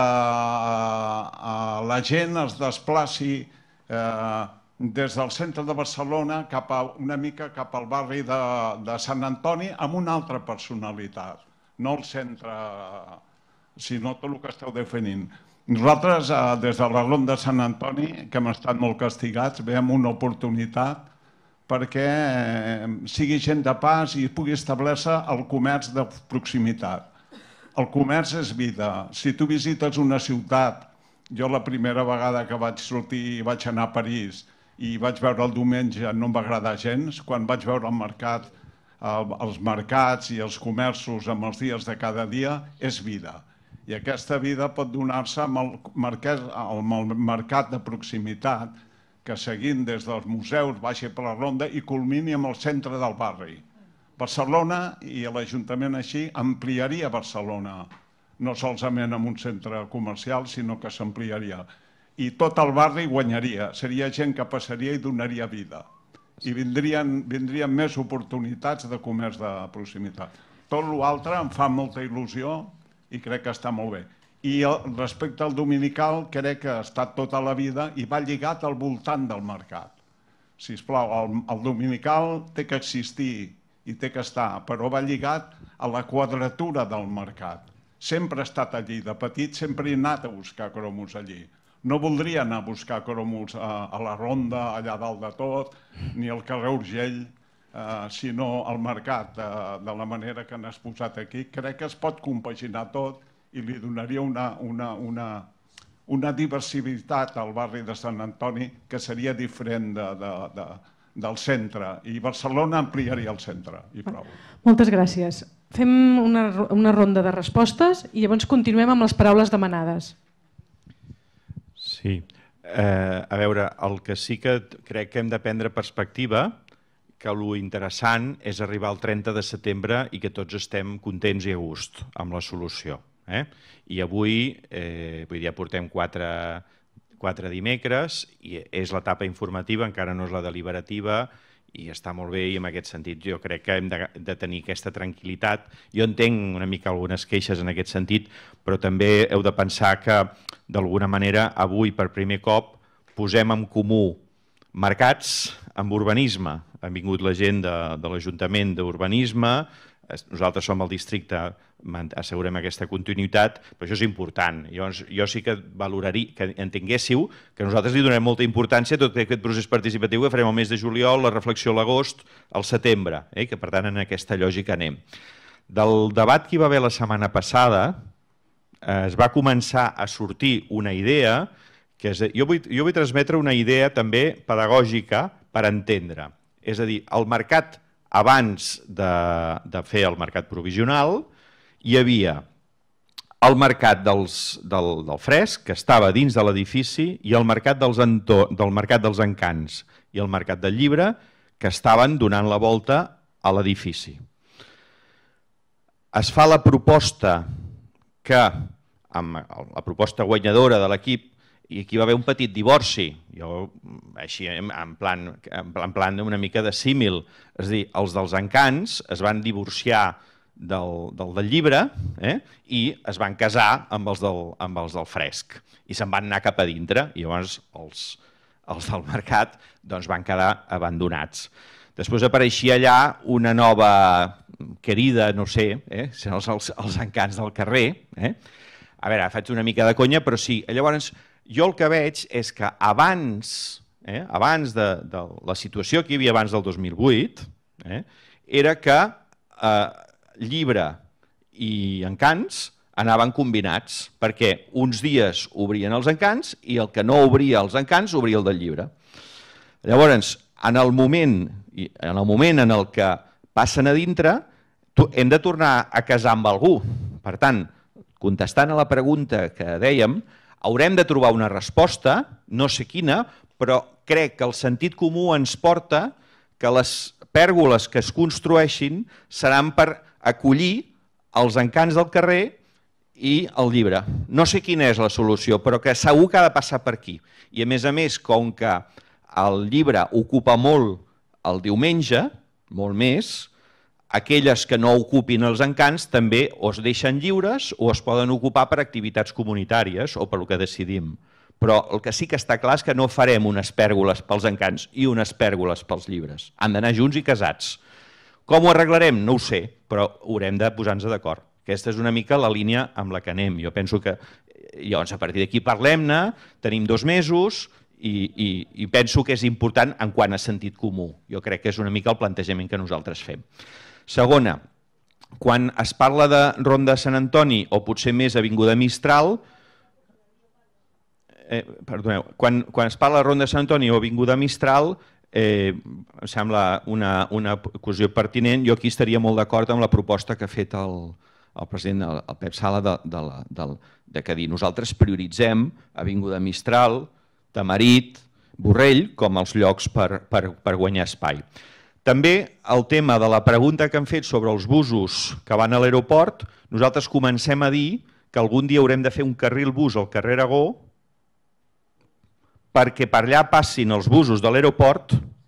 la gent es desplaci des del centre de Barcelona una mica cap al barri de Sant Antoni amb una altra personalitat, no el centre, sinó tot el que esteu definint. Nosaltres, des de la Ronda de Sant Antoni, que hem estat molt castigats, veiem una oportunitat perquè sigui gent de pas i pugui establir-se el comerç de proximitat. El comerç és vida. Si tu visites una ciutat, jo la primera vegada que vaig sortir i vaig anar a París i vaig veure el diumenge no em va agradar gens, quan vaig veure el mercat, els mercats i els comerços amb els dies de cada dia, és vida. I aquesta vida pot donar-se amb el mercat de proximitat, que seguint des dels museus baixi per la Ronda i culmini amb el centre del barri. Barcelona, i l'Ajuntament així, ampliaria Barcelona, no solament amb un centre comercial, sinó que s'ampliaria. I tot el barri guanyaria, seria gent que passaria i donaria vida. i vindrien més oportunitats de comerç de proximitat. Tot l'altre em fa molta il·lusió i crec que està molt bé. I respecte al dominical, crec que ha estat tota la vida i va lligat al voltant del mercat. Sisplau, el dominical té que existir i té que estar, però va lligat a la quadratura del mercat. Sempre ha estat allí, de petit sempre he anat a buscar cromos allí. No voldria anar a buscar cromos a la Ronda, allà dalt de tot, ni al carrer Urgell, sinó al mercat, de la manera que n'has posat aquí. Crec que es pot compaginar tot i li donaria una diversitat al barri de Sant Antoni que seria diferent del centre. I Barcelona ampliaria el centre, i prou. Moltes gràcies. Fem una ronda de respostes i llavors continuem amb les paraules demanades. Sí. A veure, el que sí que crec que hem de prendre perspectiva, que lo interessant és arribar al 30 de setembre i que tots estem contents i a gust amb la solució. I avui ja portem 4 dimecres i és l'etapa informativa, encara no és la deliberativa, i està molt bé, i en aquest sentit jo crec que hem de tenir aquesta tranquil·litat. Jo entenc una mica algunes queixes en aquest sentit, però també heu de pensar que d'alguna manera avui per primer cop posem en comú mercats amb urbanisme. Ha vingut la gent de l'Ajuntament d'Urbanisme, nosaltres som el districte, assegurem aquesta continuïtat, però això és important. Jo sí que valoraria que entenguéssiu que nosaltres li donem molta importància a tot aquest procés participatiu que farem el mes de juliol, la reflexió a l'agost, al setembre, que per tant en aquesta lògica anem. Del debat que hi va haver la setmana passada es va començar a sortir una idea, que jo vull transmetre una idea també pedagògica per entendre. És a dir, el mercat abans de fer el mercat provisional hi havia el mercat del fresc, que estava dins de l'edifici, i el mercat dels encants i el mercat del llibre, que estaven donant la volta a l'edifici. Es fa la proposta que, amb la proposta guanyadora de l'equip, i aquí va haver un petit divorci, així en plan una mica de símil, és a dir, els dels encants es van divorciar del llibre i es van casar amb els del fresc i se'n van anar cap a dintre i llavors els del mercat van quedar abandonats. Després apareixia allà una nova querida, no sé, són els encants del carrer. A veure, faig una mica de conya, però sí. Llavors, jo el que veig és que abans de la situació que hi havia abans del 2008, era que llibre i encants anaven combinats, perquè uns dies obrien els encants i el que no obria els encants obria el del llibre. Llavors, en el moment en el que passen a dintre, hem de tornar a casar amb algú. Per tant, contestant a la pregunta que dèiem, haurem de trobar una resposta, no sé quina, però crec que el sentit comú ens porta que les pèrgoles que es construeixin seran per acollir els encants del carrer i el llibre. No sé quina és la solució, però que segur que ha de passar per aquí. I a més, com que el llibre ocupa molt el diumenge, molt més, aquelles que no ocupin els encants també o es deixen lliures o es poden ocupar per activitats comunitàries o per el que decidim. Però el que sí que està clar és que no farem unes pèrgoles pels encants i unes pèrgoles pels llibres. Han d'anar junts i casats. Com ho arreglarem? No ho sé, però haurem de posar-nos d'acord. Aquesta és una mica la línia amb la que anem. Jo penso que llavors, a partir d'aquí parlem-ne, tenim 2 mesos i penso que és important en quant a sentit comú. Jo crec que és una mica el plantejament que nosaltres fem. Segona, quan es parla de Ronda Sant Antoni o potser més Avinguda Mistral, quan es parla de Ronda Sant Antoni o Avinguda Mistral, em sembla una qüestió pertinent. Jo aquí estaria molt d'acord amb la proposta que ha fet el president, el Pep Sala, de que nosaltres prioritzem Avinguda Mistral, Tamarit, Borrell com els llocs per guanyar espai. També el tema de la pregunta que han fet sobre els busos que van a l'aeroport, nosaltres comencem a dir que algun dia haurem de fer un carril bus al carrer Aragó perquè per allà passin els busos de l'aeroport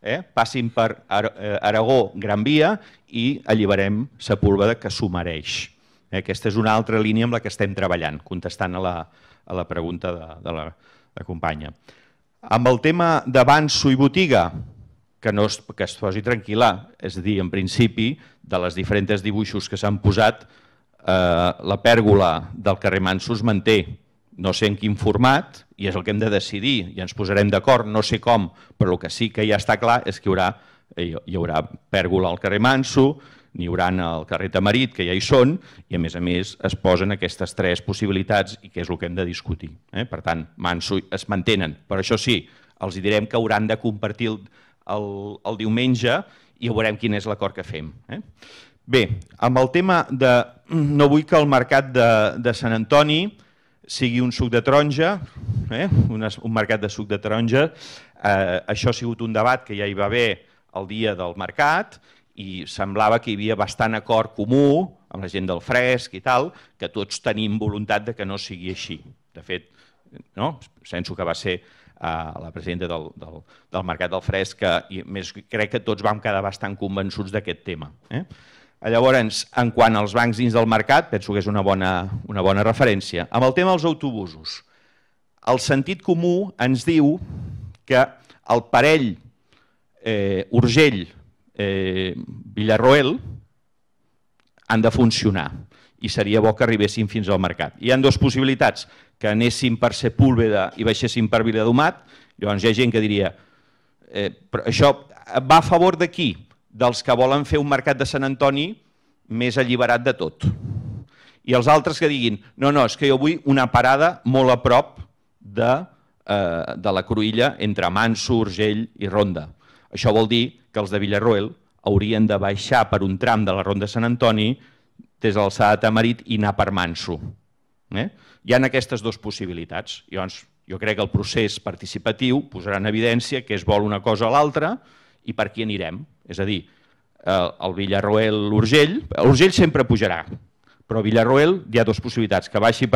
passin per Aragó, Gran Via i alliberem Sepúlveda, que s'ho mereix. Aquesta és una altra línia amb la que estem treballant, contestant a la pregunta de la companya. Amb el tema d'avanço i botiga, que es posi tranquil·la, és a dir, en principi, de les diferents dibuixos que s'han posat, la pèrgola del carrer Manso es manté, no sé en quin format, i és el que hem de decidir, i ens posarem d'acord, no sé com, però el que sí que ja està clar és que hi haurà pèrgola al carrer Manso, n'hi haurà al carrer Tamarit, que ja hi són, i a més es posen aquestes tres possibilitats i que és el que hem de discutir. Per tant, Manso es mantenen, però això sí, els direm que hauran de compartir el diumenge i veurem quin és l'acord que fem. Bé, amb el tema de no vull que el mercat de Sant Antoni sigui un suc de taronja, un mercat de suc de taronja, això ha sigut un debat que ja hi va haver el dia del mercat i semblava que hi havia bastant acord comú amb la gent del fresc i tal, que tots tenim voluntat de que no sigui així. De fet, penso que va ser la presidenta del Mercat del Fresc, i més crec que tots vam quedar bastant convençuts d'aquest tema. Llavors, en quant als bancs dins del mercat, penso que és una bona referència. Amb el tema dels autobusos, el sentit comú ens diu que el parell Urgell-Villarroel han de funcionar i seria bo que arribessin fins al mercat. Hi ha dues possibilitats, que anessin per Sepúlveda i baixessin per Viladomat. Llavors hi ha gent que diria, però això va a favor de qui? Dels que volen fer un mercat de Sant Antoni més alliberat de tot. I els altres que diguin, no, és que jo vull una parada molt a prop de la cruïlla entre Manso, Urgell i Ronda. Això vol dir que els de Villarroel haurien de baixar per un tram de la Ronda de Sant Antoni des de l'alçada de Tamarit i anar per Manso. Hi ha aquestes dues possibilitats. Llavors, jo crec que el procés participatiu posarà en evidència que es vol una cosa o l'altra i per qui anirem. És a dir, el Villarroel, l'Urgell sempre pujarà, però a Villarroel hi ha dues possibilitats, que baixi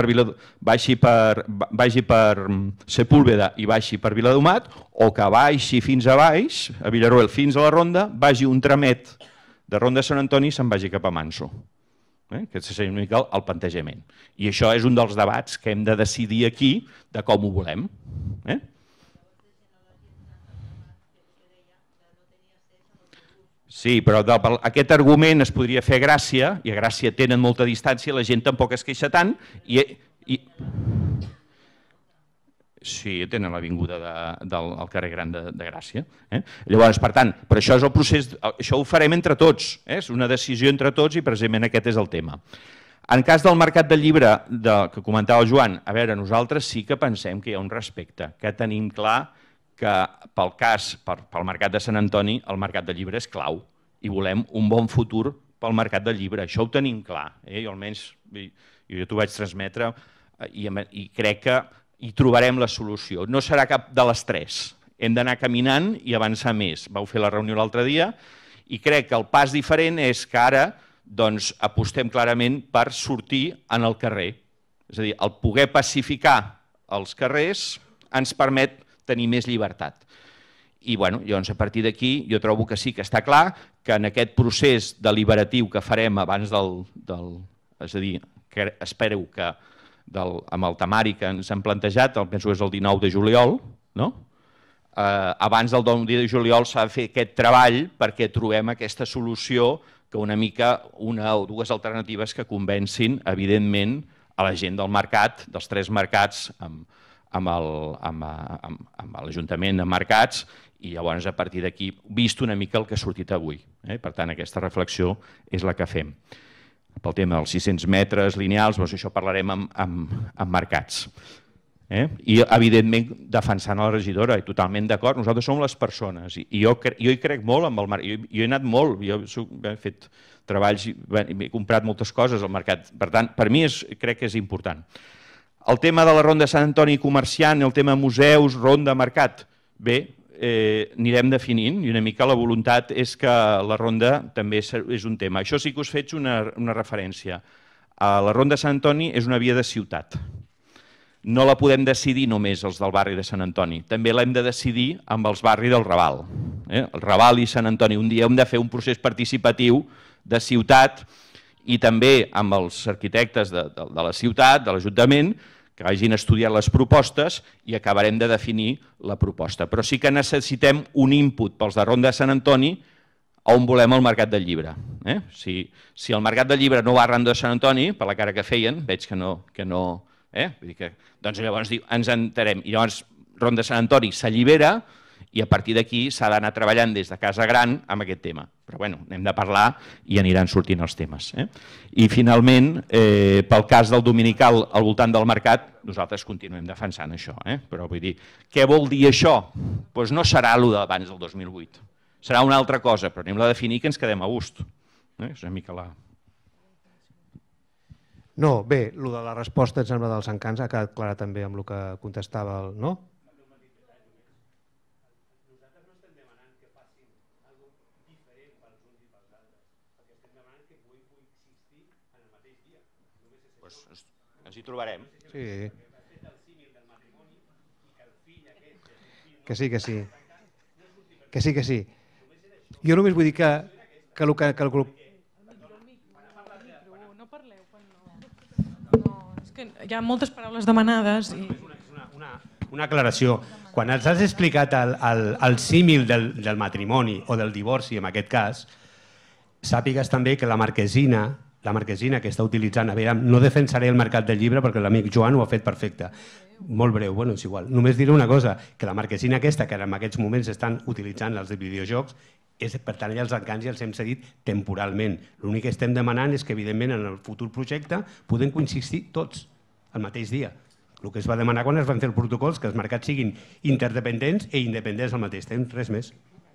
per Sepúlveda i baixi per Viladomat, o que baixi fins a baix, a Villarroel fins a la Ronda, vagi un tramet de Ronda de Sant Antoni i se'n vagi cap a Manso. Aquest seria una mica el plantejament. I això és un dels debats que hem de decidir aquí de com ho volem. Sí, però aquest argument es podria fer a Gràcia, i a Gràcia tenen molta distància, la gent tampoc es queixa tant, sí, tenen l'avinguda del carrer Gran de Gràcia. Llavors, per tant, però això és el procés, això ho farem entre tots, és una decisió entre tots i precisament aquest és el tema. En cas del mercat del llibre que comentava el Joan, a veure, nosaltres sí que pensem que hi ha un respecte, que tenim clar que pel mercat de Sant Antoni, el mercat del llibre és clau i volem un bon futur pel mercat del llibre. Això ho tenim clar. Jo almenys jo t'ho vaig transmetre i crec que hi trobarem la solució. No serà cap de les tres. Hem d'anar caminant i avançar més. Vau fer la reunió l'altre dia i crec que el pas diferent és que ara apostem clarament per sortir en el carrer. És a dir, el poder pacificar els carrers ens permet tenir més llibertat. I llavors a partir d'aquí jo trobo que sí que està clar que en aquest procés deliberatiu que farem abans és a dir, que espero que amb el temari que ens han plantejat, penso que és el 19 de juliol, abans del 19 de juliol s'ha de fer aquest treball perquè trobem aquesta solució que una mica una o dues alternatives que convencin evidentment a la gent del mercat, dels tres mercats, amb l'Ajuntament de Mercats i llavors a partir d'aquí vist una mica el que ha sortit avui. Per tant, aquesta reflexió és la que fem. Pel tema dels 600 metres lineals, això parlarem amb Mercats. I evidentment defensant la regidora, i totalment d'acord, nosaltres som les persones i jo hi crec molt amb el mercat, jo he anat molt, jo he fet treballs, he comprat moltes coses al mercat, per tant, per mi crec que és important. El tema de la Ronda de Sant Antoni comerciant, el tema museus, ronda, mercat, bé, anirem definint i una mica la voluntat és que la ronda també és un tema. Això sí que us faig una referència. La Ronda de Sant Antoni és una via de ciutat. no la podem decidir només els del barri de Sant Antoni, també l'hem de decidir amb els barris del Raval. El Raval i Sant Antoni. Un dia hem de fer un procés participatiu de ciutat i també amb els arquitectes de la ciutat, de l'Ajuntament, que hagin estudiat les propostes i acabarem de definir la proposta. Però sí que necessitem un input pels de Ronda de Sant Antoni on volem el Mercat del Llibre. Si el Mercat del Llibre no va a Ronda de Sant Antoni, per la cara que feien, veig que no, vull dir que, doncs llavors ens enterem. I llavors Ronda de Sant Antoni s'allibera i a partir d'aquí s'ha d'anar treballant des de Casa Gran amb aquest tema. Però bueno, n'hem de parlar i aniran sortint els temes. I finalment, pel cas del dominical al voltant del mercat, nosaltres continuem defensant això. Però vull dir, què vol dir això? Doncs no serà el d'abans del 2008. Serà una altra cosa, però anem a definir que ens quedem a gust. És una mica la... No, bé, el de la resposta em sembla dels encants ha quedat clara també amb el que contestava el... No? Ens hi trobarem. Sí. Que sí, que sí. Que sí, que sí. Jo només vull dir que el grup... No parleu quan no... És que hi ha moltes paraules demanades i... Una aclaració. Quan ens has explicat el símil del matrimoni o del divorci, en aquest cas, sàpigues també que la marquesina que està utilitzant, a veure, no defensaré el mercat del llibre perquè l'amic Joan ho ha fet perfecte, molt breu, bueno, és igual. Només diré una cosa, que la marquesina aquesta que en aquests moments estan utilitzant els videojocs, per tant els encants ja els hem cedit temporalment. L'únic que estem demanant és que evidentment en el futur projecte podem coincidir tots el mateix dia. El que es va demanar quan es van fer els protocols, que els mercats siguin interdependents i independents al mateix temps, res més.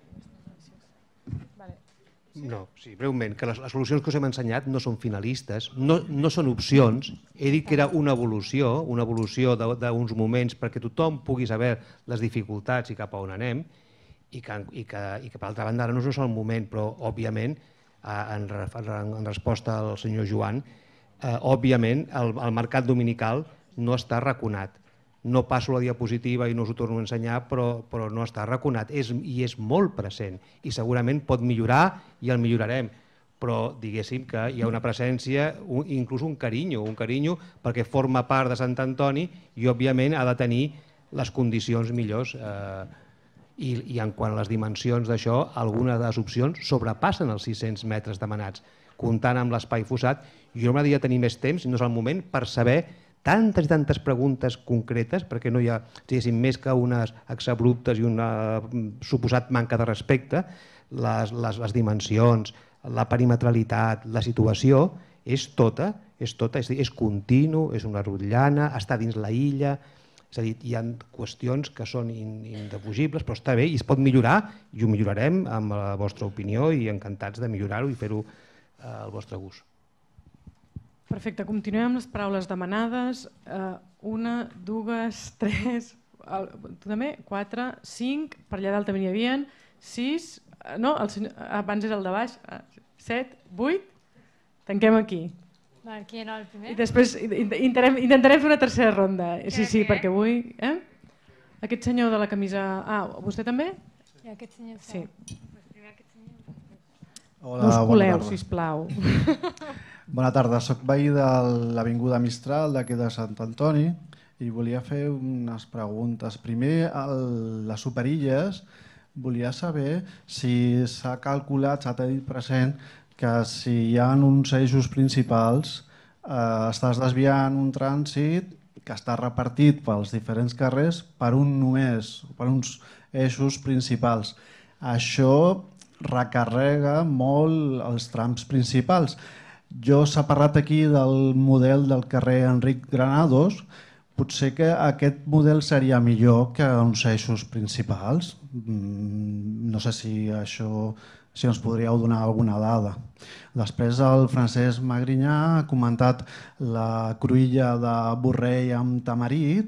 No, sí, breument, que les solucions que us hem ensenyat no són finalistes, no són opcions. He dit que era una evolució d'uns moments perquè tothom pugui saber les dificultats i cap a on anem i que per altra banda ara no és el moment, però òbviament, en resposta al senyor Joan, òbviament el mercat dominical no està raconat. No passo la diapositiva i no us ho torno a ensenyar, però no està raconat i és molt present i segurament pot millorar i el millorarem, però diguéssim que hi ha una presència, inclús un carinyo perquè forma part de Sant Antoni i òbviament ha de tenir les condicions millors i en quant a les dimensions d'això, algunes de les opcions sobrepassen els 600 metres demanats, comptant amb l'espai fossat. Jo m'agradaria tenir més temps, no és el moment, per saber tantes i tantes preguntes concretes, perquè no hi ha més que unes exabruptes i una suposat manca de respecte, les dimensions, la perimetralitat, la situació, és tota, és continu, és una rotllana, està dins la illa, és a dir, hi ha qüestions que són indefugibles, però està bé i es pot millorar i ho millorarem amb la vostra opinió i encantats de millorar-ho i fer-ho al vostre gust. Perfecte, continuem amb les paraules demanades. 1, 2, 3, tu també? 4, 5, per allà dalt també n'hi havia, 6, no, abans era el de baix, 7, 8, tanquem aquí. Qui era el primer? I després intentarem fer una tercera ronda. Sí, perquè avui... Aquest senyor de la camisa... Vostè també? I aquest senyor... Sí. Hola, musculeu, sisplau. Bona tarda, soc veí de l'Avinguda Mistral d'aquí de Sant Antoni i volia fer unes preguntes. Primer, les superilles, volia saber si s'ha calculat, s'ha tenit present que si hi ha uns eixos principals estàs desviant un trànsit que està repartit pels diferents carrers per uns eixos principals. Això recarrega molt els trams principals. Jo s'ha parlat aquí del model del carrer Enric Granados, potser que aquest model seria millor que uns eixos principals. No sé si ens podríeu donar alguna dada. Després el Francesc Magrinyà ha comentat la cruïlla de Borrell amb Tamarit,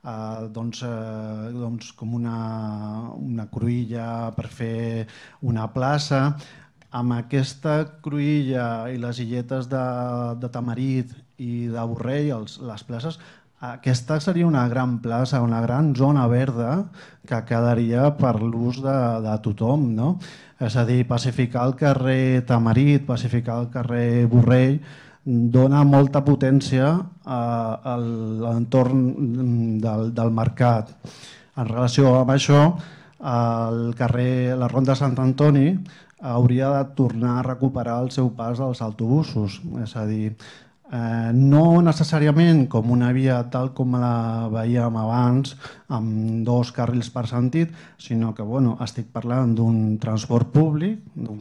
com una cruïlla per fer una plaça. Amb aquesta cruïlla i les illetes de Tamarit i de Borrell, les places, Aquesta seria una gran plaça, una gran zona verda que quedaria per l'ús de tothom, no? És a dir, pacificar el carrer Tamarit, pacificar el carrer Borrell, dona molta potència a l'entorn del mercat. En relació amb això, el carrer, la Ronda Sant Antoni hauria de tornar a recuperar el seu pas als autobusos, és a dir, no necessàriament com una via tal com la veiem abans, amb 2 carrils per sentit, sinó que estic parlant d'un transport públic, d'un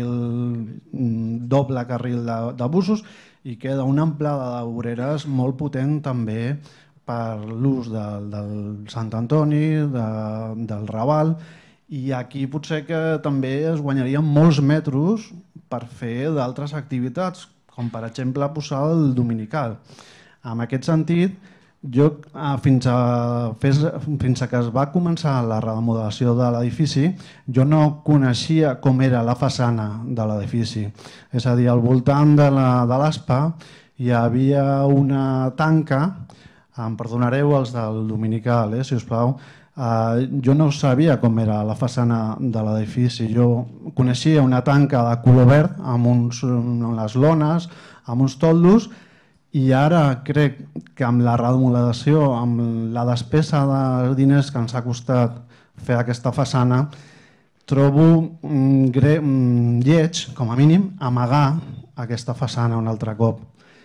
doble carril de busos, i queda una amplada de voreres molt potent també per l'ús del Sant Antoni, del Raval, i aquí potser que també es guanyarien molts metros per fer d'altres activitats, com per exemple posar el dominical. En aquest sentit, jo fins que es va començar la remodelació de l'edifici, jo no coneixia com era la façana de l'edifici. És a dir, al voltant de l'ASPA hi havia una tanca, em perdonareu els del dominical, si us plau, jo no sabia com era la façana de l'edifici. Jo coneixia una tanca de color verd amb les lones, amb uns toldos, i ara crec que amb la remodelació, amb la despesa de diners que ens ha costat fer aquesta façana, trobo lleig, com a mínim, amagar aquesta façana un altre cop.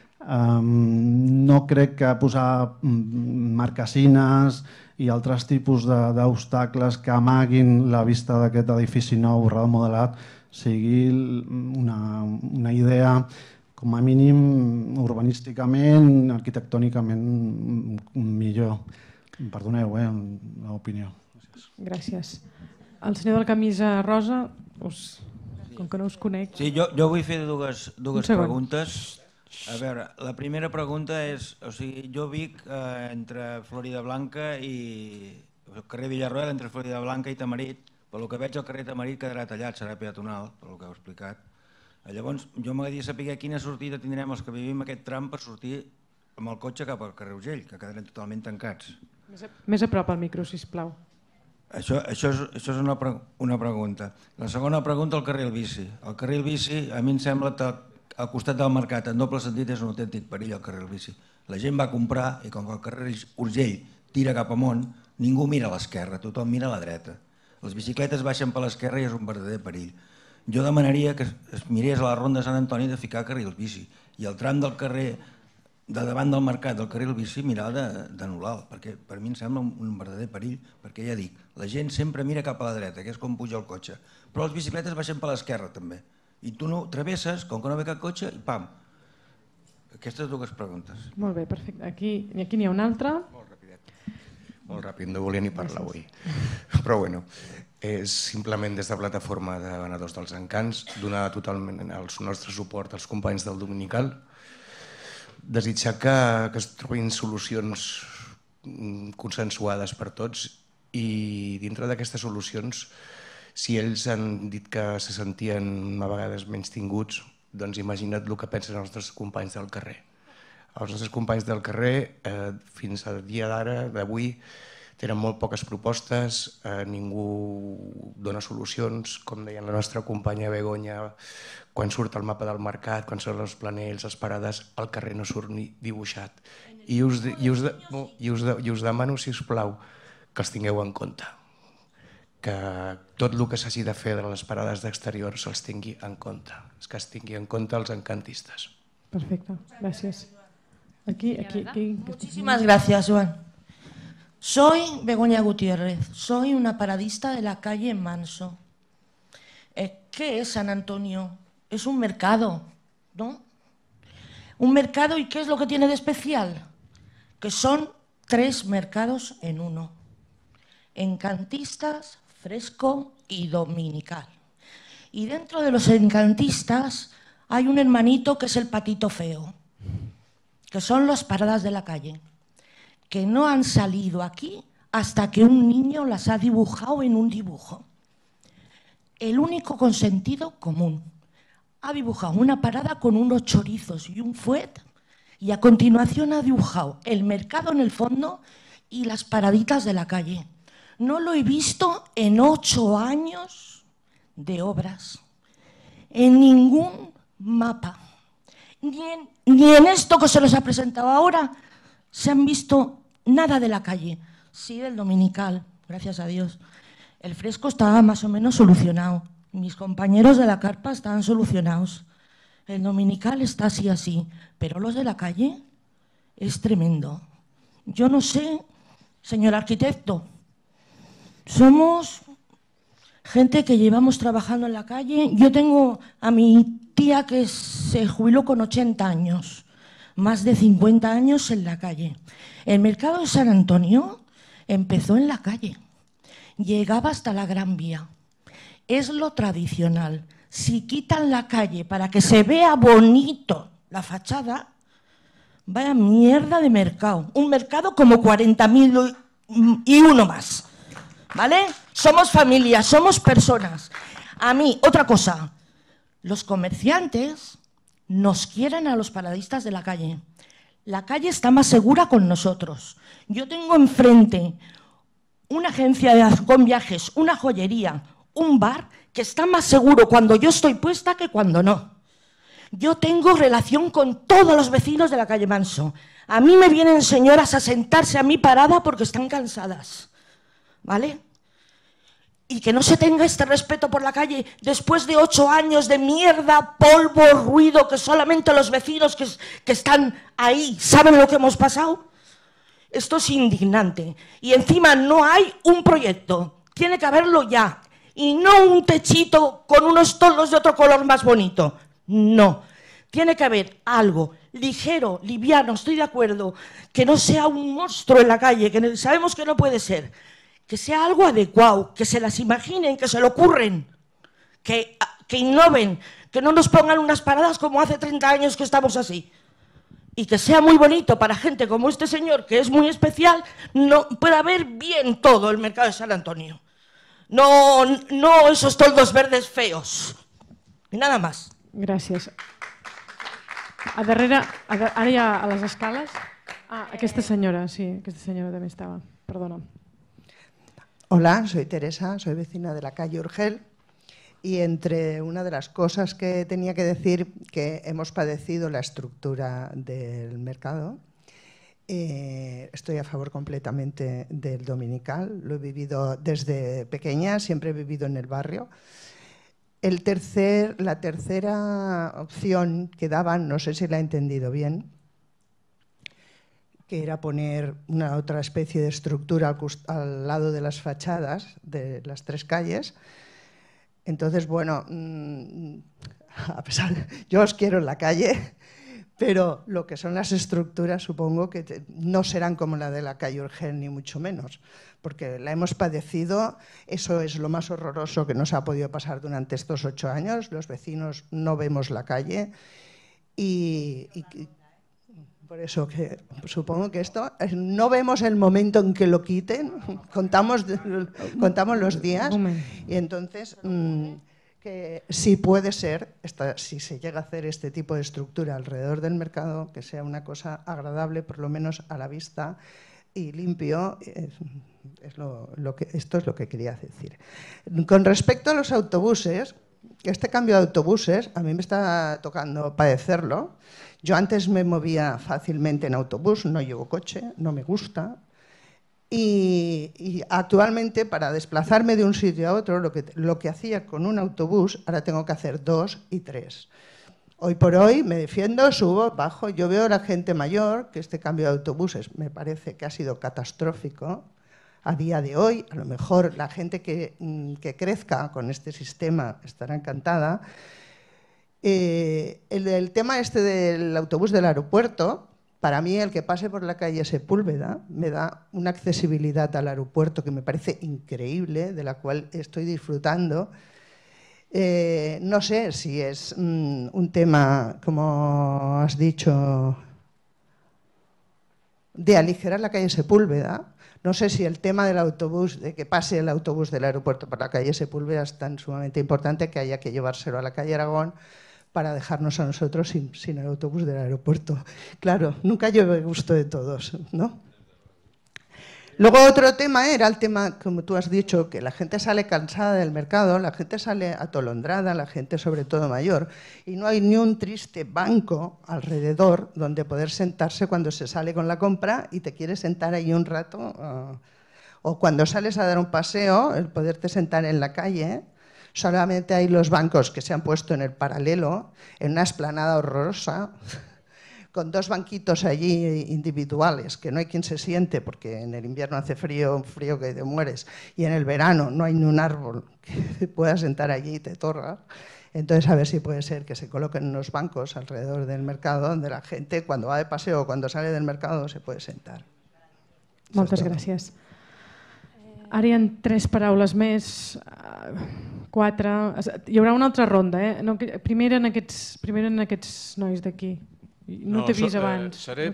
No crec que posar marquesines i altres tipus d'obstacles que amaguin la vista d'aquest edifici nou remodelat sigui una idea, com a mínim, urbanísticament, arquitectònicament millor. Perdoneu, l'opinió. Gràcies. El senyor de la camisa rosa, com que no us conec... Sí, jo vull fer dues preguntes. A veure, la primera pregunta és, o sigui, jo vic entre Florida Blanca i el carrer Villarroel, entre Florida Blanca i Tamarit. Pel que veig, el carrer Tamarit quedarà tallat, serà peatonal, pel que heu explicat. Llavors, jo m'agradaria saber quina sortida tindrem els que vivim aquest tram per sortir amb el cotxe cap al carrer Urgell, que quedaran totalment tancats. Més a prop al micro, sisplau. Això és una pregunta. La segona pregunta, el carril bici. El carril bici, a mi em sembla que al costat del mercat, en doble sentit, és un autèntic perill el carril bici. La gent va comprar i com que el carrer Urgell tira cap amunt, ningú mira a l'esquerra, tothom mira a la dreta. Les bicicletes baixen per l'esquerra i és un verdader perill. Jo demanaria que es mirés a la Ronda Sant Antoni de ficar carril bici i el tram del carrer de davant del mercat del carril bici mirar d'anul·lar-lo, perquè per mi em sembla un verdader perill, perquè ja dic, la gent sempre mira cap a la dreta, que és com puja el cotxe, però les bicicletes baixen per l'esquerra també. I tu no travesses, com que no ve cap cotxe, i pam. Aquestes dues preguntes. Molt bé, perfecte. Aquí n'hi ha una altra. Molt ràpid, no volia ni parlar avui. Però bueno, és simplement des de Plataforma de Venedors dels Encants donar totalment el nostre suport als companys del Dominical, desitjar que es trobin solucions consensuades per tots i dintre d'aquestes solucions, si ells han dit que se sentien a vegades menys tinguts, doncs imagina't el que pensen els nostres companys del carrer. Els nostres companys del carrer, fins al dia d'ara, d'avui, tenen molt poques propostes, ningú dona solucions, com deia la nostra companya Begoña, quan surt el mapa del mercat, quan són els planells, les parades, el carrer no surt ni dibuixat. I us demano, si us plau, que els tingueu en compte, que tot el que s'hagi de fer de les parades d'exterior se'ls tingui en compte, que es tingui en compte els encantistes. Perfecte, gràcies. Aquí. Muchísimas gracias, Joan. Soy Begoña Gutiérrez, soy una paradista de la calle Manso. ¿Qué es San Antonio? Es un mercado, ¿no? Un mercado, ¿y qué es lo que tiene de especial? Que son 3 mercados en uno. Encantistas, fresco y dominical. Y dentro de los encantistas hay un hermanito que es el patito feo, que son las paradas de la calle, que no han salido aquí hasta que un niño las ha dibujado en un dibujo. El único con sentido común. Ha dibujado una parada con unos chorizos y un fuet Y a continuación ha dibujado el mercado en el fondo y las paraditas de la calle. No lo he visto en 8 años de obras, en ningún mapa. Ni en esto que se los ha presentado ahora se han visto nada de la calle. Sí, del Dominical, gracias a Dios. El fresco estaba más o menos solucionado. Mis compañeros de la carpa estaban solucionados. El Dominical está así, pero los de la calle es tremendo. Yo no sé, señor arquitecto, somos gente que llevamos trabajando en la calle. Yo tengo a mi tía que se jubiló con 80 años, más de 50 años en la calle. El mercado de San Antonio empezó en la calle, llegaba hasta la Gran Vía. Es lo tradicional. Si quitan la calle para que se vea bonito la fachada, vaya mierda de mercado. Un mercado como 40.000 y uno más. ¿Vale? Somos familias, somos personas. A mí, otra cosa, los comerciantes nos quieren a los paradistas de la calle. La calle está más segura con nosotros. Yo tengo enfrente una agencia con viajes, una joyería, un bar que está más seguro cuando yo estoy puesta que cuando no. Yo tengo relación con todos los vecinos de la calle Manso. A mí me vienen señoras a sentarse a mi parada porque están cansadas, ¿vale? Y que no se tenga este respeto por la calle después de 8 años de mierda, polvo, ruido, que solamente los vecinos que están ahí saben lo que hemos pasado. Esto es indignante. Y encima no hay un proyecto, tiene que haberlo ya. Y no un techito con unos toldos de otro color más bonito. No, tiene que haber algo ligero, liviano, estoy de acuerdo, que no sea un monstruo en la calle, que sabemos que no puede ser, que sea algo adecuado, que se las imaginen, que se lo ocurren, que innoven, que no nos pongan unas paradas como hace 30 años que estamos así. Y que sea muy bonito para gente como este señor, que es muy especial, no pueda ver bien todo el mercado de San Antonio. No esos toldos verdes feos. I nada más. Gràcies. A darrere, ara ja a les escales... aquesta senyora, sí, aquesta senyora també estava. Perdona. Hola, soy Teresa, soy vecina de la calle Urgel y entre una de las cosas que tenía que decir que hemos padecido la estructura del mercado. Estoy a favor completamente del Dominical, lo he vivido desde pequeña, siempre he vivido en el barrio. La tercera opción que daban, no sé si la he entendido bien, que era poner una otra especie de estructura al lado de las fachadas de las 3 calles. Entonces, bueno, a pesar, yo os quiero en la calle, pero lo que son las estructuras supongo que no serán como la de la calle Urgel, ni mucho menos, porque la hemos padecido. Eso es lo más horroroso que nos ha podido pasar durante estos 8 años. Los vecinos no vemos la calle y por eso que supongo que esto, no vemos el momento en que lo quiten, contamos los días y entonces que si puede ser, si se llega a hacer este tipo de estructura alrededor del mercado, que sea una cosa agradable por lo menos a la vista y limpio, esto es lo que quería decir. Con respecto a los autobuses, este cambio de autobuses a mí me está tocando padecerlo. Yo antes me movía fácilmente en autobús, no llevo coche, no me gusta. Y actualmente para desplazarme de un sitio a otro, lo que hacía con un autobús, ahora tengo que hacer 2 y 3. Hoy por hoy me defiendo, subo, bajo. Yo veo a la gente mayor que este cambio de autobuses me parece que ha sido catastrófico. A día de hoy, a lo mejor la gente que crezca con este sistema estará encantada. El tema este del autobús del aeropuerto, para mí el que pase por la calle Sepúlveda me da una accesibilidad al aeropuerto que me parece increíble, de la cual estoy disfrutando. No sé si es un tema, como has dicho, de aligerar la calle Sepúlveda. No sé si el tema del autobús, de que pase el autobús del aeropuerto por la calle Sepúlveda es tan sumamente importante que haya que llevárselo a la calle Aragón para dejarnos a nosotros sin el autobús del aeropuerto. Claro, nunca llueve a gusto de todos, ¿no? Luego otro tema era el tema, como tú has dicho, que la gente sale cansada del mercado, la gente sale atolondrada, la gente sobre todo mayor, y no hay ni un triste banco alrededor donde poder sentarse cuando se sale con la compra y te quieres sentar ahí un rato, o cuando sales a dar un paseo, el poderte sentar en la calle. Solamente hay los bancos que se han puesto en el paralelo, en una explanada horrorosa, con 2 banquitos allí individuales, que no hay quien se siente porque en el invierno hace frío que te mueres, y en el verano no hay ni un árbol que puedas sentar allí y te torra. Entonces, a ver si puede ser que se coloquen unos bancos alrededor del mercado donde la gente, cuando va de paseo o cuando sale del mercado, se puede sentar. Moltes gràcies. Ara hi ha 3 paraules més, 4... Hi haurà una altra ronda, Primer en aquests nois d'aquí. No t'he vist abans. Seré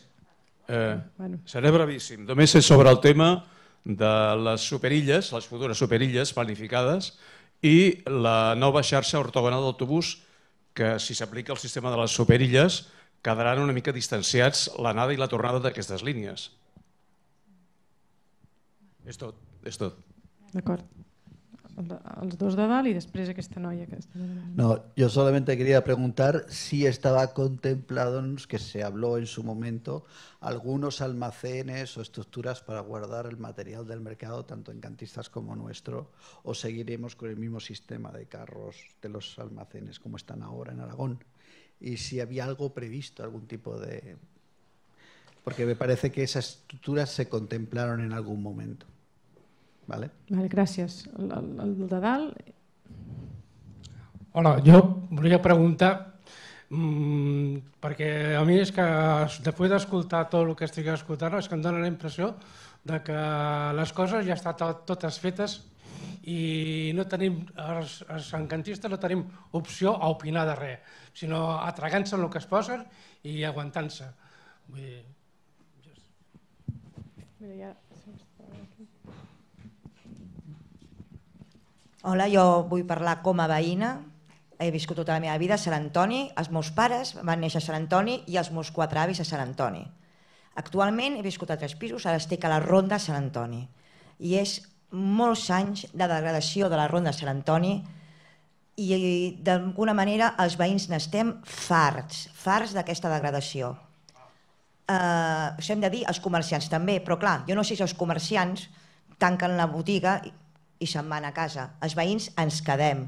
brevíssim. Només és sobre el tema de les superilles, les futures superilles planificades, i la nova xarxa ortogonal d'autobús, que si s'aplica el sistema de les superilles quedaran una mica distanciats l'anada i la tornada d'aquestes línies. És tot, és tot. D'acord. Els 2 de dalt y després aquesta noia. No, yo solamente quería preguntar si estaba contemplado, que se habló en su momento, algunos almacenes o estructuras para guardar el material del mercado, tanto en Cantistas como nuestro, o seguiremos con el mismo sistema de carros de los almacenes como están ahora en Aragón. Y si había algo previsto, algún tipo de... Porque me parece que esas estructuras se contemplaron en algún momento. Vale, gràcies. El de dalt. Hola, jo volia preguntar, perquè a mi és que després d'escoltar tot el que estic escoltant és que em dóna la impressió que les coses ja estan totes fetes i no tenim, els encantistes no tenim opció a opinar de res, sinó a tragar-se el que es posen i aguantant-se. Hola, jo vull parlar com a veïna. He viscut tota la meva vida a Sant Antoni. Els meus pares van néixer a Sant Antoni i els meus 4 avis a Sant Antoni. Actualment he viscut a 3 pisos, ara estic a la Ronda Sant Antoni. I és molts anys de degradació de la Ronda Sant Antoni i d'alguna manera els veïns n'estem farts d'aquesta degradació. Això hem de dir els comerciants també, però clar, jo no sé si els comerciants tanquen la botiga i se'n van a casa. Els veïns ens quedem.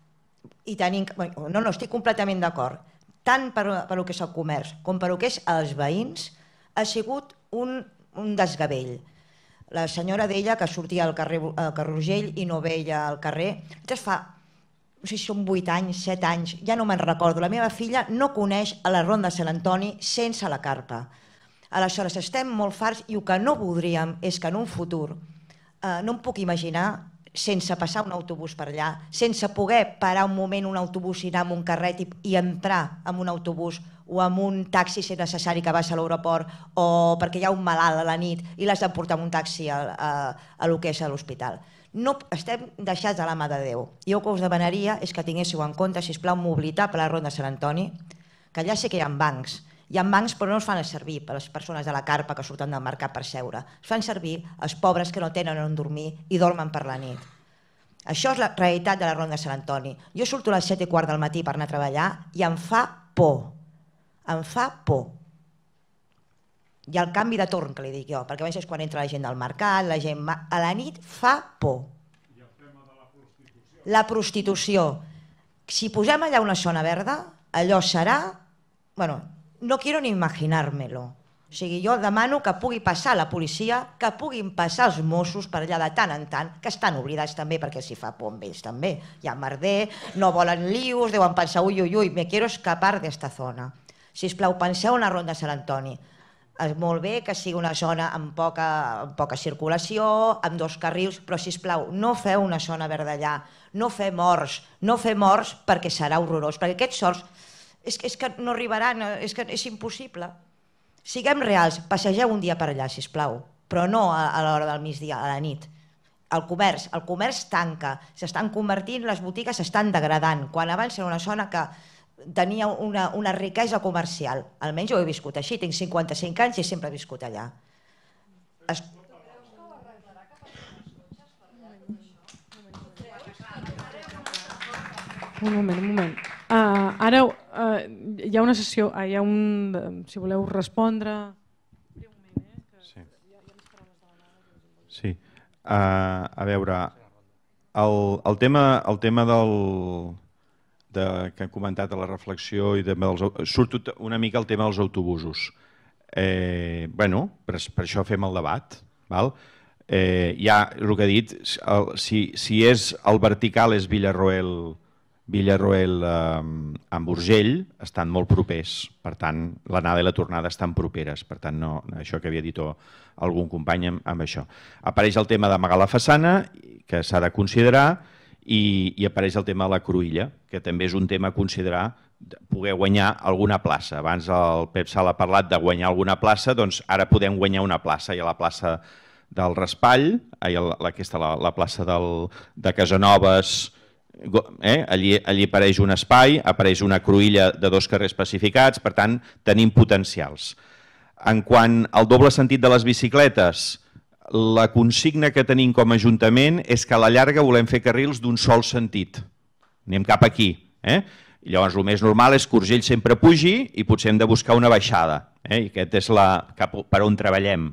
No, estic completament d'acord. Tant per el que és el comerç com per el que és els veïns ha sigut un desgavell. La senyora deia que sortia al carrer Rogell i no veia al carrer. Fa, no sé si són 8 anys, 7 anys, ja no me'n recordo. La meva filla no coneix a la Ronda Sant Antoni sense la carpa. Aleshores, estem molt farts i el que no voldríem és que en un futur no em puc imaginar sense passar un autobús per allà, sense poder parar un moment un autobús i anar amb un carret i entrar en un autobús o amb un taxi si és necessari que vas a l'aeroport o perquè hi ha un malalt a la nit i l'has de portar amb un taxi a lo que és a l'hospital. No estem deixats a la mà de Déu. Jo el que us demanaria és que tinguéssiu en compte, sisplau, mobilitat per a la Ronda Sant Antoni, que allà sé que hi ha bancs. Hi ha bancs però no es fan servir per les persones de la carpa que surten del mercat per seure. Es fan servir els pobres que no tenen on dormir i dormen per la nit. Això és la realitat de la Ronda Sant Antoni. Jo surto a les 7:15 del matí per anar a treballar i em fa por. Em fa por. I el canvi de torn, que li dic jo, perquè a més és quan entra la gent del mercat, la gent a la nit fa por. La prostitució. Si posem allà una zona verda, allò serà... No quiero ni imaginármelo. O sigui, jo demano que pugui passar la policia, que puguin passar els Mossos per allà de tant en tant, que estan oblidats també perquè s'hi fa por amb ells també. Hi ha merder, no volen lius, deuen pensar ui, me quiero escapar d'esta zona. Sisplau, penseu en la Ronda Sant Antoni. És molt bé que sigui una zona amb poca circulació, amb 2 carrils, però sisplau, no feu una zona verda allà, no fem morts perquè serà horrorós, perquè aquests sorts és que no arribaran, és que és impossible. Siguem reals, passegeu un dia per allà, sisplau, però no a l'hora del migdia, a la nit. El comerç tanca, s'estan convertint, les botigues s'estan degradant, quan abans era una zona que tenia una riquesa comercial. Almenys jo ho he viscut així, tinc 55 anys i sempre he viscut allà. Un moment. Ara hi ha una sessió, hi ha un... Si voleu respondre... Sí. A veure, el tema que hem comentat a la reflexió i surt una mica el tema dels autobusos. Bueno, per això fem el debat. Ja el que he dit, si és el vertical és Villarroel amb Urgell, estan molt propers. Per tant, l'anada i la tornada estan properes. Per tant, això que havia dit algun company amb això. Apareix el tema d'amagar la façana, que s'ha de considerar, i apareix el tema de la cruïlla, que també és un tema a considerar, poder guanyar alguna plaça. Abans el Pep Sala ha parlat de guanyar alguna plaça, doncs ara podem guanyar una plaça. Hi ha la plaça del Raspall, la plaça de Casanovas, allí apareix un espai, apareix una cruïlla de 2 carrers pacificats, per tant, tenim potencials. En quant al doble sentit de les bicicletes, la consigna que tenim com a Ajuntament és que a la llarga volem fer carrils d'un sol sentit. Anem cap aquí. Llavors, el més normal és que Urgell sempre pugi i potser hem de buscar una baixada. I aquest és per on treballem.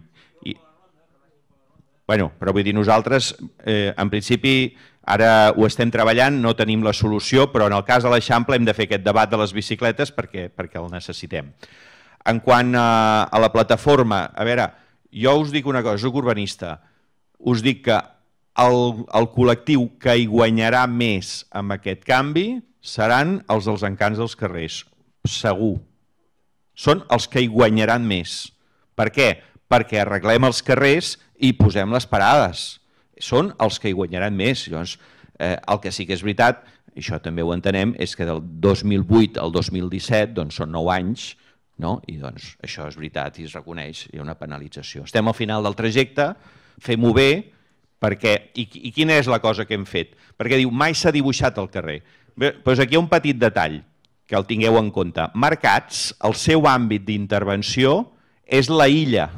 Però vull dir, nosaltres, en principi, ara ho estem treballant, no tenim la solució, però en el cas de l'Eixample hem de fer aquest debat de les bicicletes perquè el necessitem. En quant a la plataforma, a veure, jo us dic una cosa, soc urbanista, us dic que el col·lectiu que hi guanyarà més amb aquest canvi seran els dels encants dels carrers, segur. Són els que hi guanyaran més. Per què? Perquè arreglem els carrers i posem les parades. Són els que hi guanyaran més. Llavors, el que sí que és veritat, i això també ho entenem, és que del 2008 al 2017 són 9 anys, i això és veritat i es reconeix, hi ha una penalització. Estem al final del trajecte, fem-ho bé, i quina és la cosa que hem fet? Perquè diu, mai s'ha dibuixat el carrer. Doncs aquí hi ha un petit detall, que el tingueu en compte. Mercats, el seu àmbit d'intervenció és la illa.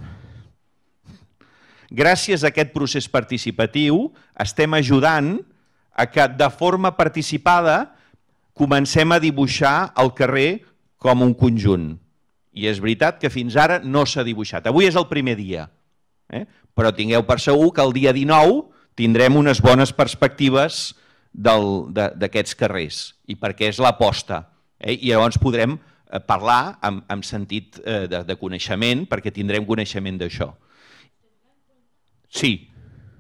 Gràcies a aquest procés participatiu estem ajudant a que de forma participada comencem a dibuixar el carrer com un conjunt. I és veritat que fins ara no s'ha dibuixat. Avui és el primer dia, però tingueu per segur que el dia 19 tindrem unes bones perspectives d'aquests carrers, i perquè és l'aposta. I llavors podrem parlar en sentit de coneixement, perquè tindrem coneixement d'això. Sí,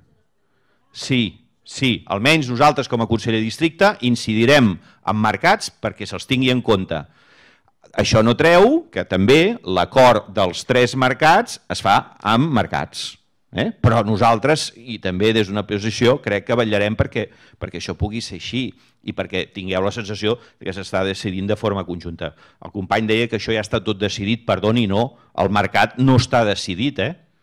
almenys nosaltres com a conseller de districte incidirem en mercats perquè se'ls tingui en compte. Això no treu que també l'acord dels 3 mercats es fa amb mercats. Però nosaltres, i també des d'una posició, crec que vetllarem perquè això pugui ser així i perquè tingueu la sensació que s'està decidint de forma conjunta. El company deia que això ja està tot decidit, perdoni, no, el mercat no està decidit,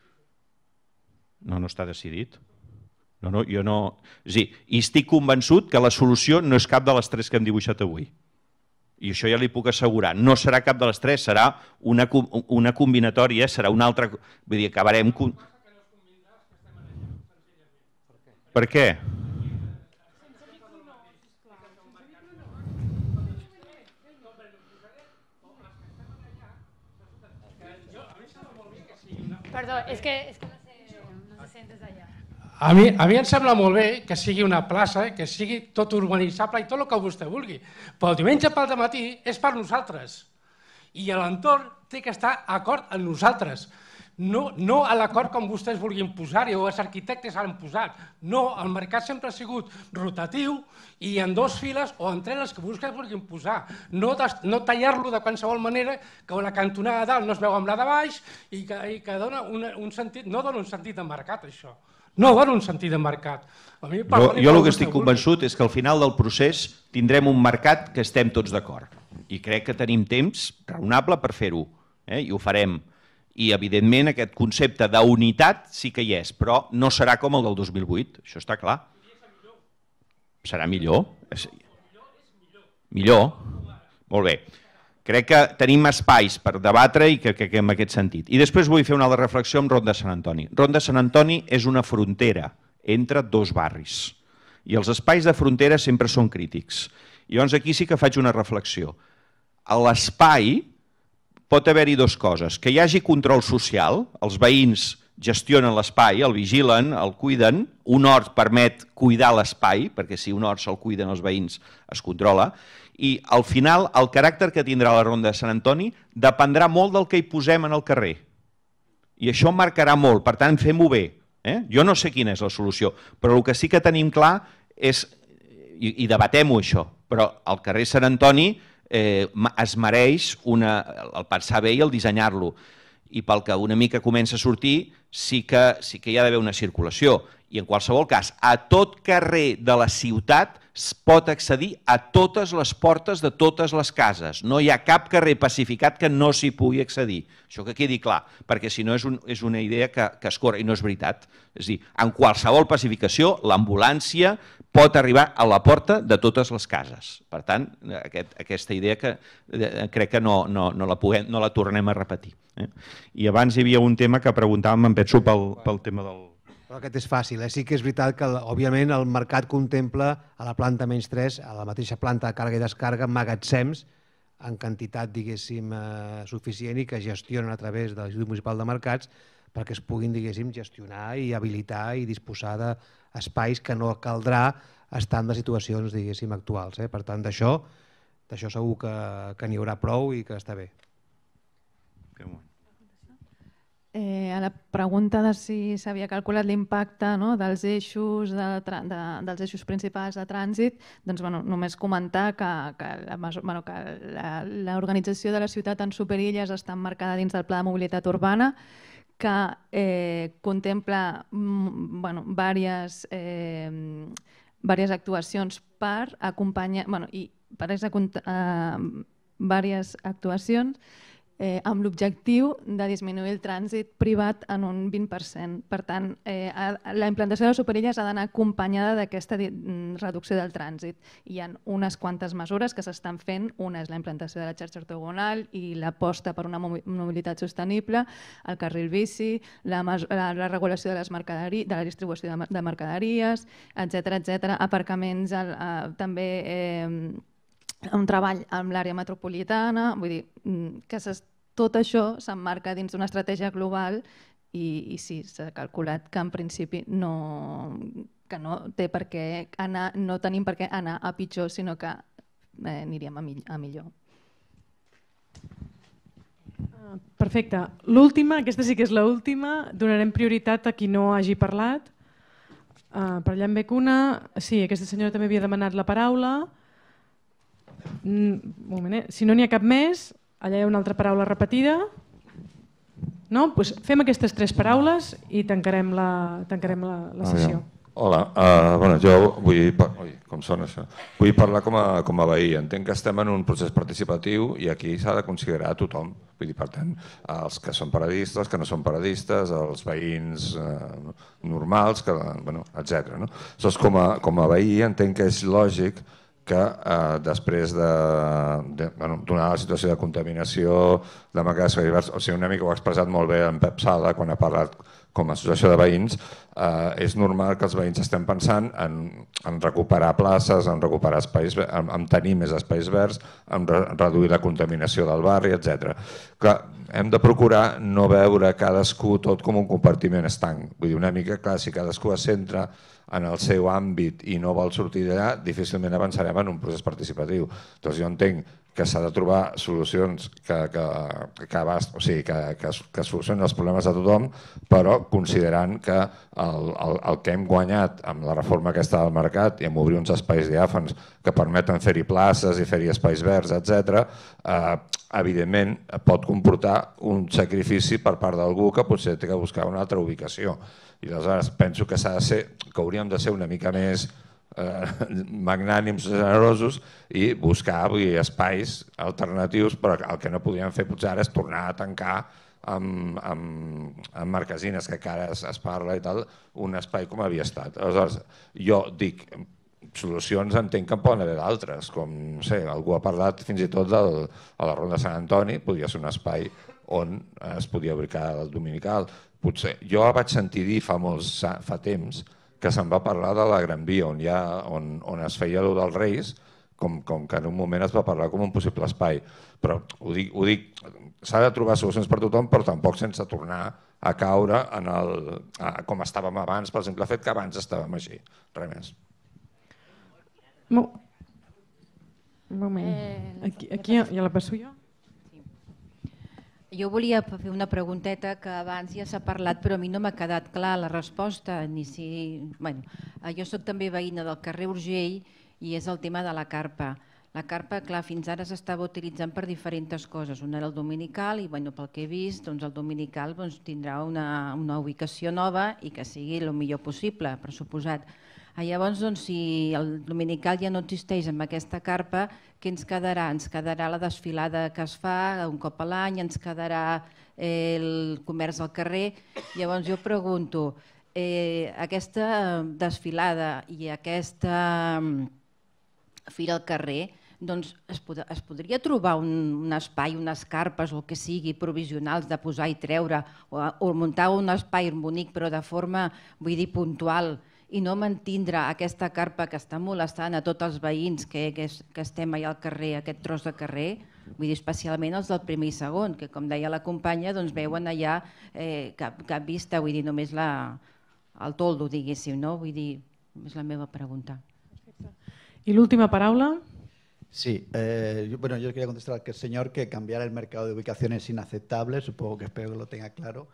No està decidit. Jo no... I estic convençut que la solució no és cap de les 3 que hem dibuixat avui. I això ja li puc assegurar. No serà cap de les 3, serà una combinatòria, serà una altra... Vull dir, acabarem... Per què? Perdó, és que no se sent des d'allà. A mi em sembla molt bé que sigui una plaça, que sigui tot urbanitzable i tot el que vostè vulgui, però el diumenge pel dematí és per nosaltres i l'entorn té que estar d'acord amb nosaltres, no a l'acord com vostès vulguin posar-hi o els arquitectes han posat. No, el mercat sempre ha sigut rotatiu i en 2 files o en 3 les que vostès vulguin posar. No tallar-lo de qualsevol manera que la cantonada de dalt no es veu amb la de baix i que dona un sentit, no dona un sentit de mercat això. No dona un sentit de mercat. Jo el que estic convençut és que al final del procés tindrem un mercat que estem tots d'acord. I crec que tenim temps raonable per fer-ho. I ho farem. I, evidentment, aquest concepte d'unitat sí que hi és, però no serà com el del 2008, això està clar. Serà millor. Millor. Molt bé. Crec que tenim espais per debatre i que en aquest sentit. I després vull fer una altra reflexió amb Ronda Sant Antoni. Ronda Sant Antoni és una frontera entre dos barris i els espais de frontera sempre són crítics. I llavors aquí sí que faig una reflexió. A l'espai pot haver-hi dues coses. Que hi hagi control social, els veïns gestionen l'espai, el vigilen, el cuiden, un hort permet cuidar l'espai, perquè si un hort se'l cuiden els veïns es controla, i al final el caràcter que tindrà la Ronda de Sant Antoni dependrà molt del que hi posem en el carrer. I això marcarà molt, per tant fem-ho bé. Jo no sé quina és la solució, però el que sí que tenim clar és, i debatem-ho això, però el carrer Sant Antoni es mereix el pensar bé i el dissenyar-lo. I pel que una mica comença a sortir sí que hi ha d'haver una circulació. I en qualsevol cas, a tot carrer de la ciutat es pot accedir a totes les portes de totes les cases. No hi ha cap carrer pacificat que no s'hi pugui accedir. Això que quedi clar, perquè si no és una idea que es corre i no és veritat. És a dir, en qualsevol pacificació, l'ambulància pot arribar a la porta de totes les cases. Per tant, aquesta idea que crec que no la tornem a repetir. I abans hi havia un tema que preguntàvem, em penso, pel tema del... Però aquest és fàcil. Sí que és veritat que, òbviament, el mercat contempla a la planta -3, a la mateixa planta de càrrega i descàrrega, magatzems en quantitat, diguéssim, suficient i que gestionen a través de l'Institut Municipal de Mercats perquè es puguin, diguéssim, gestionar i habilitar i disposar d'espais que no caldrà estar en les situacions, diguéssim, actuals. Per tant, d'això segur que n'hi haurà prou i que està bé. A la pregunta de si s'havia calculat l'impacte dels eixos principals de trànsit, doncs només comentar que l'organització de la ciutat en superilles està emmarcada dins del Pla de Mobilitat Urbana, que contempla diverses actuacions per acompanyar, diverses actuacions amb l'objectiu de disminuir el trànsit privat en un 20%. Per tant, la implantació de les superilles ha d'anar acompanyada d'aquesta reducció del trànsit. Hi ha unes quantes mesures que s'estan fent. Una és la implantació de la xarxa ortogonal i l'aposta per una mobilitat sostenible, el carril bici, la regulació de la distribució de mercaderies, etc. Aparcaments, també un treball amb l'àrea metropolitana, vull dir que tot això s'emmarca dins d'una estratègia global i sí, s'ha calculat que en principi no tenim per què anar a pitjor, sinó que aniríem a millor. Perfecte. L'última, aquesta sí que és l'última, donarem prioritat a qui no hagi parlat. Per allà en bec una. Sí, aquesta senyora també havia demanat la paraula. Si no n'hi ha cap més, allà hi ha una altra paraula repetida. No? Doncs fem aquestes 3 paraules i tancarem la sessió. Hola, jo vull parlar com a veí. Entenc que estem en un procés participatiu i aquí s'ha de considerar tothom. Vull dir, per tant, els que són paradistes, els que no són paradistes, els veïns normals, etc. Aleshores, com a veí entenc que és lògic que després de donar la situació de contaminació, de marcades divers, o sigui, una mica ho ha expressat molt bé en Pep Sala quan ha parlat com a associació de veïns, és normal que els veïns estem pensant en recuperar places, en recuperar espais, en tenir més espais verds, en reduir la contaminació del barri, etc. Que hem de procurar no veure cadascú tot com un compartiment estanc. Vull dir, una mica, clar, si cadascú es centra en el seu àmbit i no vol sortir d'allà, difícilment avançarem en un procés participatiu. Doncs jo entenc que s'ha de trobar solucions que solucionin els problemes de tothom, però considerant que el que hem guanyat amb la reforma aquesta del mercat i amb obrir uns espais diàfans que permeten fer-hi places i fer-hi espais verds, etc., evidentment pot comportar un sacrifici per part d'algú que potser té que buscar una altra ubicació. I aleshores penso que hauríem de ser una mica més magnànims, generosos i buscar espais alternatius, però el que no podíem fer potser ara és tornar a tancar amb marquesines, que encara es parla i tal, un espai com havia estat. Aleshores, jo dic solucions entenc que en poden haver d'altres, com, no sé, algú ha parlat fins i tot a la Ronda de Sant Antoni, podria ser un espai on es podia ubicar el dominical. Potser, jo vaig sentir dir fa temps que se'n va parlar de la Gran Via, on es feia allò dels Reis, com que en un moment es va parlar com un possible espai. Però ho dic, s'ha de trobar solucions per tothom, però tampoc sense tornar a caure com estàvem abans, per exemple, el fet que abans estàvem així, res més. Un moment, aquí ja la passo jo. Jo volia fer una pregunteta que abans ja s'ha parlat, però a mi no m'ha quedat clar la resposta. Jo soc també veïna del carrer Urgell i és el tema de la carpa. La carpa, clar, fins ara s'estava utilitzant per diferents coses. Una era el dominical i pel que he vist, el dominical tindrà una ubicació nova i que sigui el millor possible, per suposat. Llavors, si el dominical ja no existeix amb aquesta carpa, què ens quedarà? Ens quedarà la desfilada que es fa un cop a l'any, ens quedarà el comerç al carrer. Llavors jo pregunto, aquesta desfilada i aquesta fira al carrer, es podria trobar un espai, unes carpes o el que sigui provisionals de posar i treure o muntar un espai bonic però de forma, vull dir, puntual i no mantindre aquesta carpa que està molestant a tots els veïns que estem allà al carrer, aquest tros de carrer, vull dir, especialment els del primer i segon, que com deia la companya, veuen allà cap vista, vull dir, només el toldo, diguéssim, no? Vull dir, és la meva pregunta. I l'última paraula? Sí, yo quería contestar al señor que cambiar el mercado de ubicación es inaceptable, supongo que espero que lo tenga claro.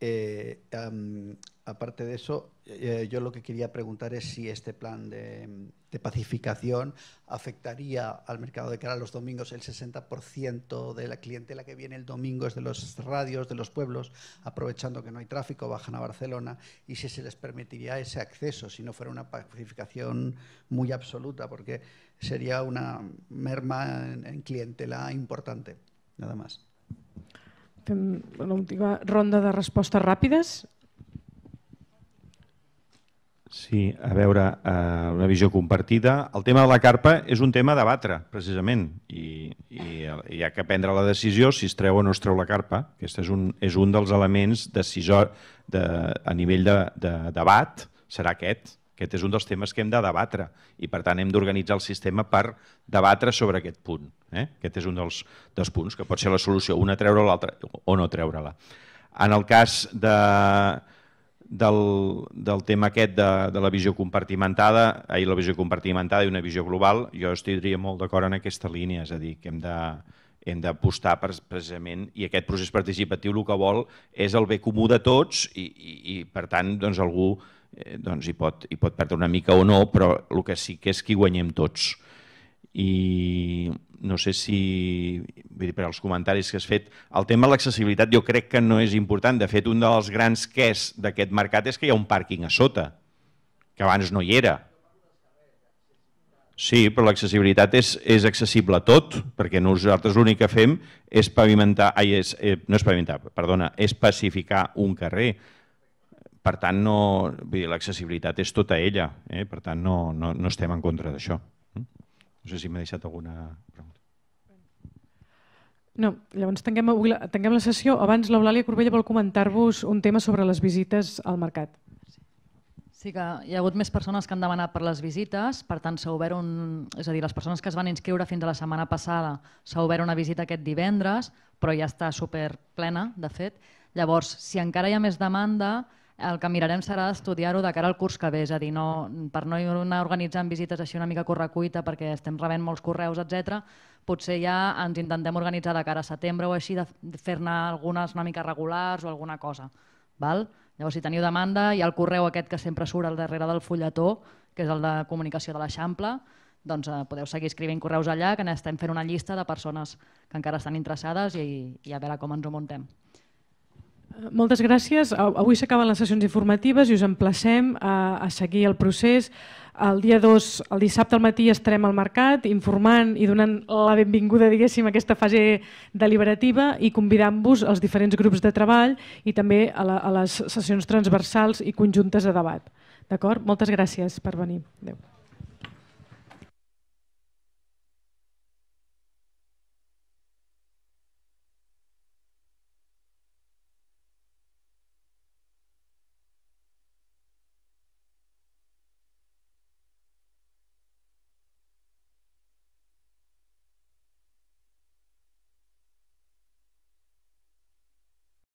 Aparte de eso, yo lo que quería preguntar es si este plan de pacificación afectaría al mercado de cara a los domingos. El 60% de la clientela que viene el domingo es de los radios, de los pueblos, aprovechando que no hay tráfico, bajan a Barcelona, y si se les permitiría ese acceso, si no fuera una pacificación muy absoluta, porque sería una merma en clientela importante. Nada más. Fem l'última ronda de respostes ràpides. Sí, a veure, una visió compartida. El tema de la carpa és un tema a debatre, precisament, i hi ha que prendre la decisió si es treu o no es treu la carpa. Aquest és un dels elements decisor a nivell de debat, serà aquest. Aquest és un dels temes que hem de debatre i, per tant, hem d'organitzar el sistema per debatre sobre aquest punt. Aquest és un dels punts, que pot ser la solució, una treure l'altra o no treure-la. En el cas del tema aquest de la visió compartimentada, la visió compartimentada i una visió global, jo estaria molt d'acord en aquesta línia, és a dir, que hem d'apostar precisament, i aquest procés participatiu el que vol és el bé comú de tots i per tant, algú hi pot perdre una mica o no, però el que sí que és que hi guanyem tots. I no sé si, per als comentaris que has fet, el tema de l'accessibilitat jo crec que no és important. De fet, un dels grans quès d'aquest mercat és que hi ha un pàrquing a sota, que abans no hi era. Sí, però l'accessibilitat és accessible a tot, perquè nosaltres l'únic que fem és pavimentar, és pacificar un carrer. Per tant, l'accessibilitat és tota ella, per tant no estem en contra d'això. No sé si m'ha deixat alguna pregunta. No, llavors tanquem la sessió. Abans l'Eulàlia Corbella vol comentar-vos un tema sobre les visites al mercat. Sí que hi ha hagut més persones que han demanat per les visites, per tant s'ha obert és a dir, les persones que es van inscriure fins a la setmana passada s'ha obert una visita aquest divendres, però ja està superplena, de fet. Llavors, si encara hi ha més demanda, el que mirarem serà d'estudiar-ho de cara al curs que ve, és a dir, per no anar organitzant visites així una mica correcuita perquè estem rebent molts correus, etc. Potser ja ens intentem organitzar de cara a setembre o així, de fer-ne algunes una mica regulars o alguna cosa. Llavors, si teniu demanda, hi ha el correu aquest que sempre surt al darrere del fulletó, que és el de comunicació de l'Eixample, doncs podeu seguir escrivint correus allà, que estem fent una llista de persones que encara estan interessades i a veure com ens ho muntem. Moltes gràcies. Avui s'acaben les sessions informatives i us emplacem a seguir el procés. El dia 2, el dissabte al matí, estarem al mercat informant i donant la benvinguda, diguéssim, a aquesta fase deliberativa i convidant-vos als diferents grups de treball i també a les sessions transversals i conjuntes de debat. D'acord? Moltes gràcies per venir. Adéu.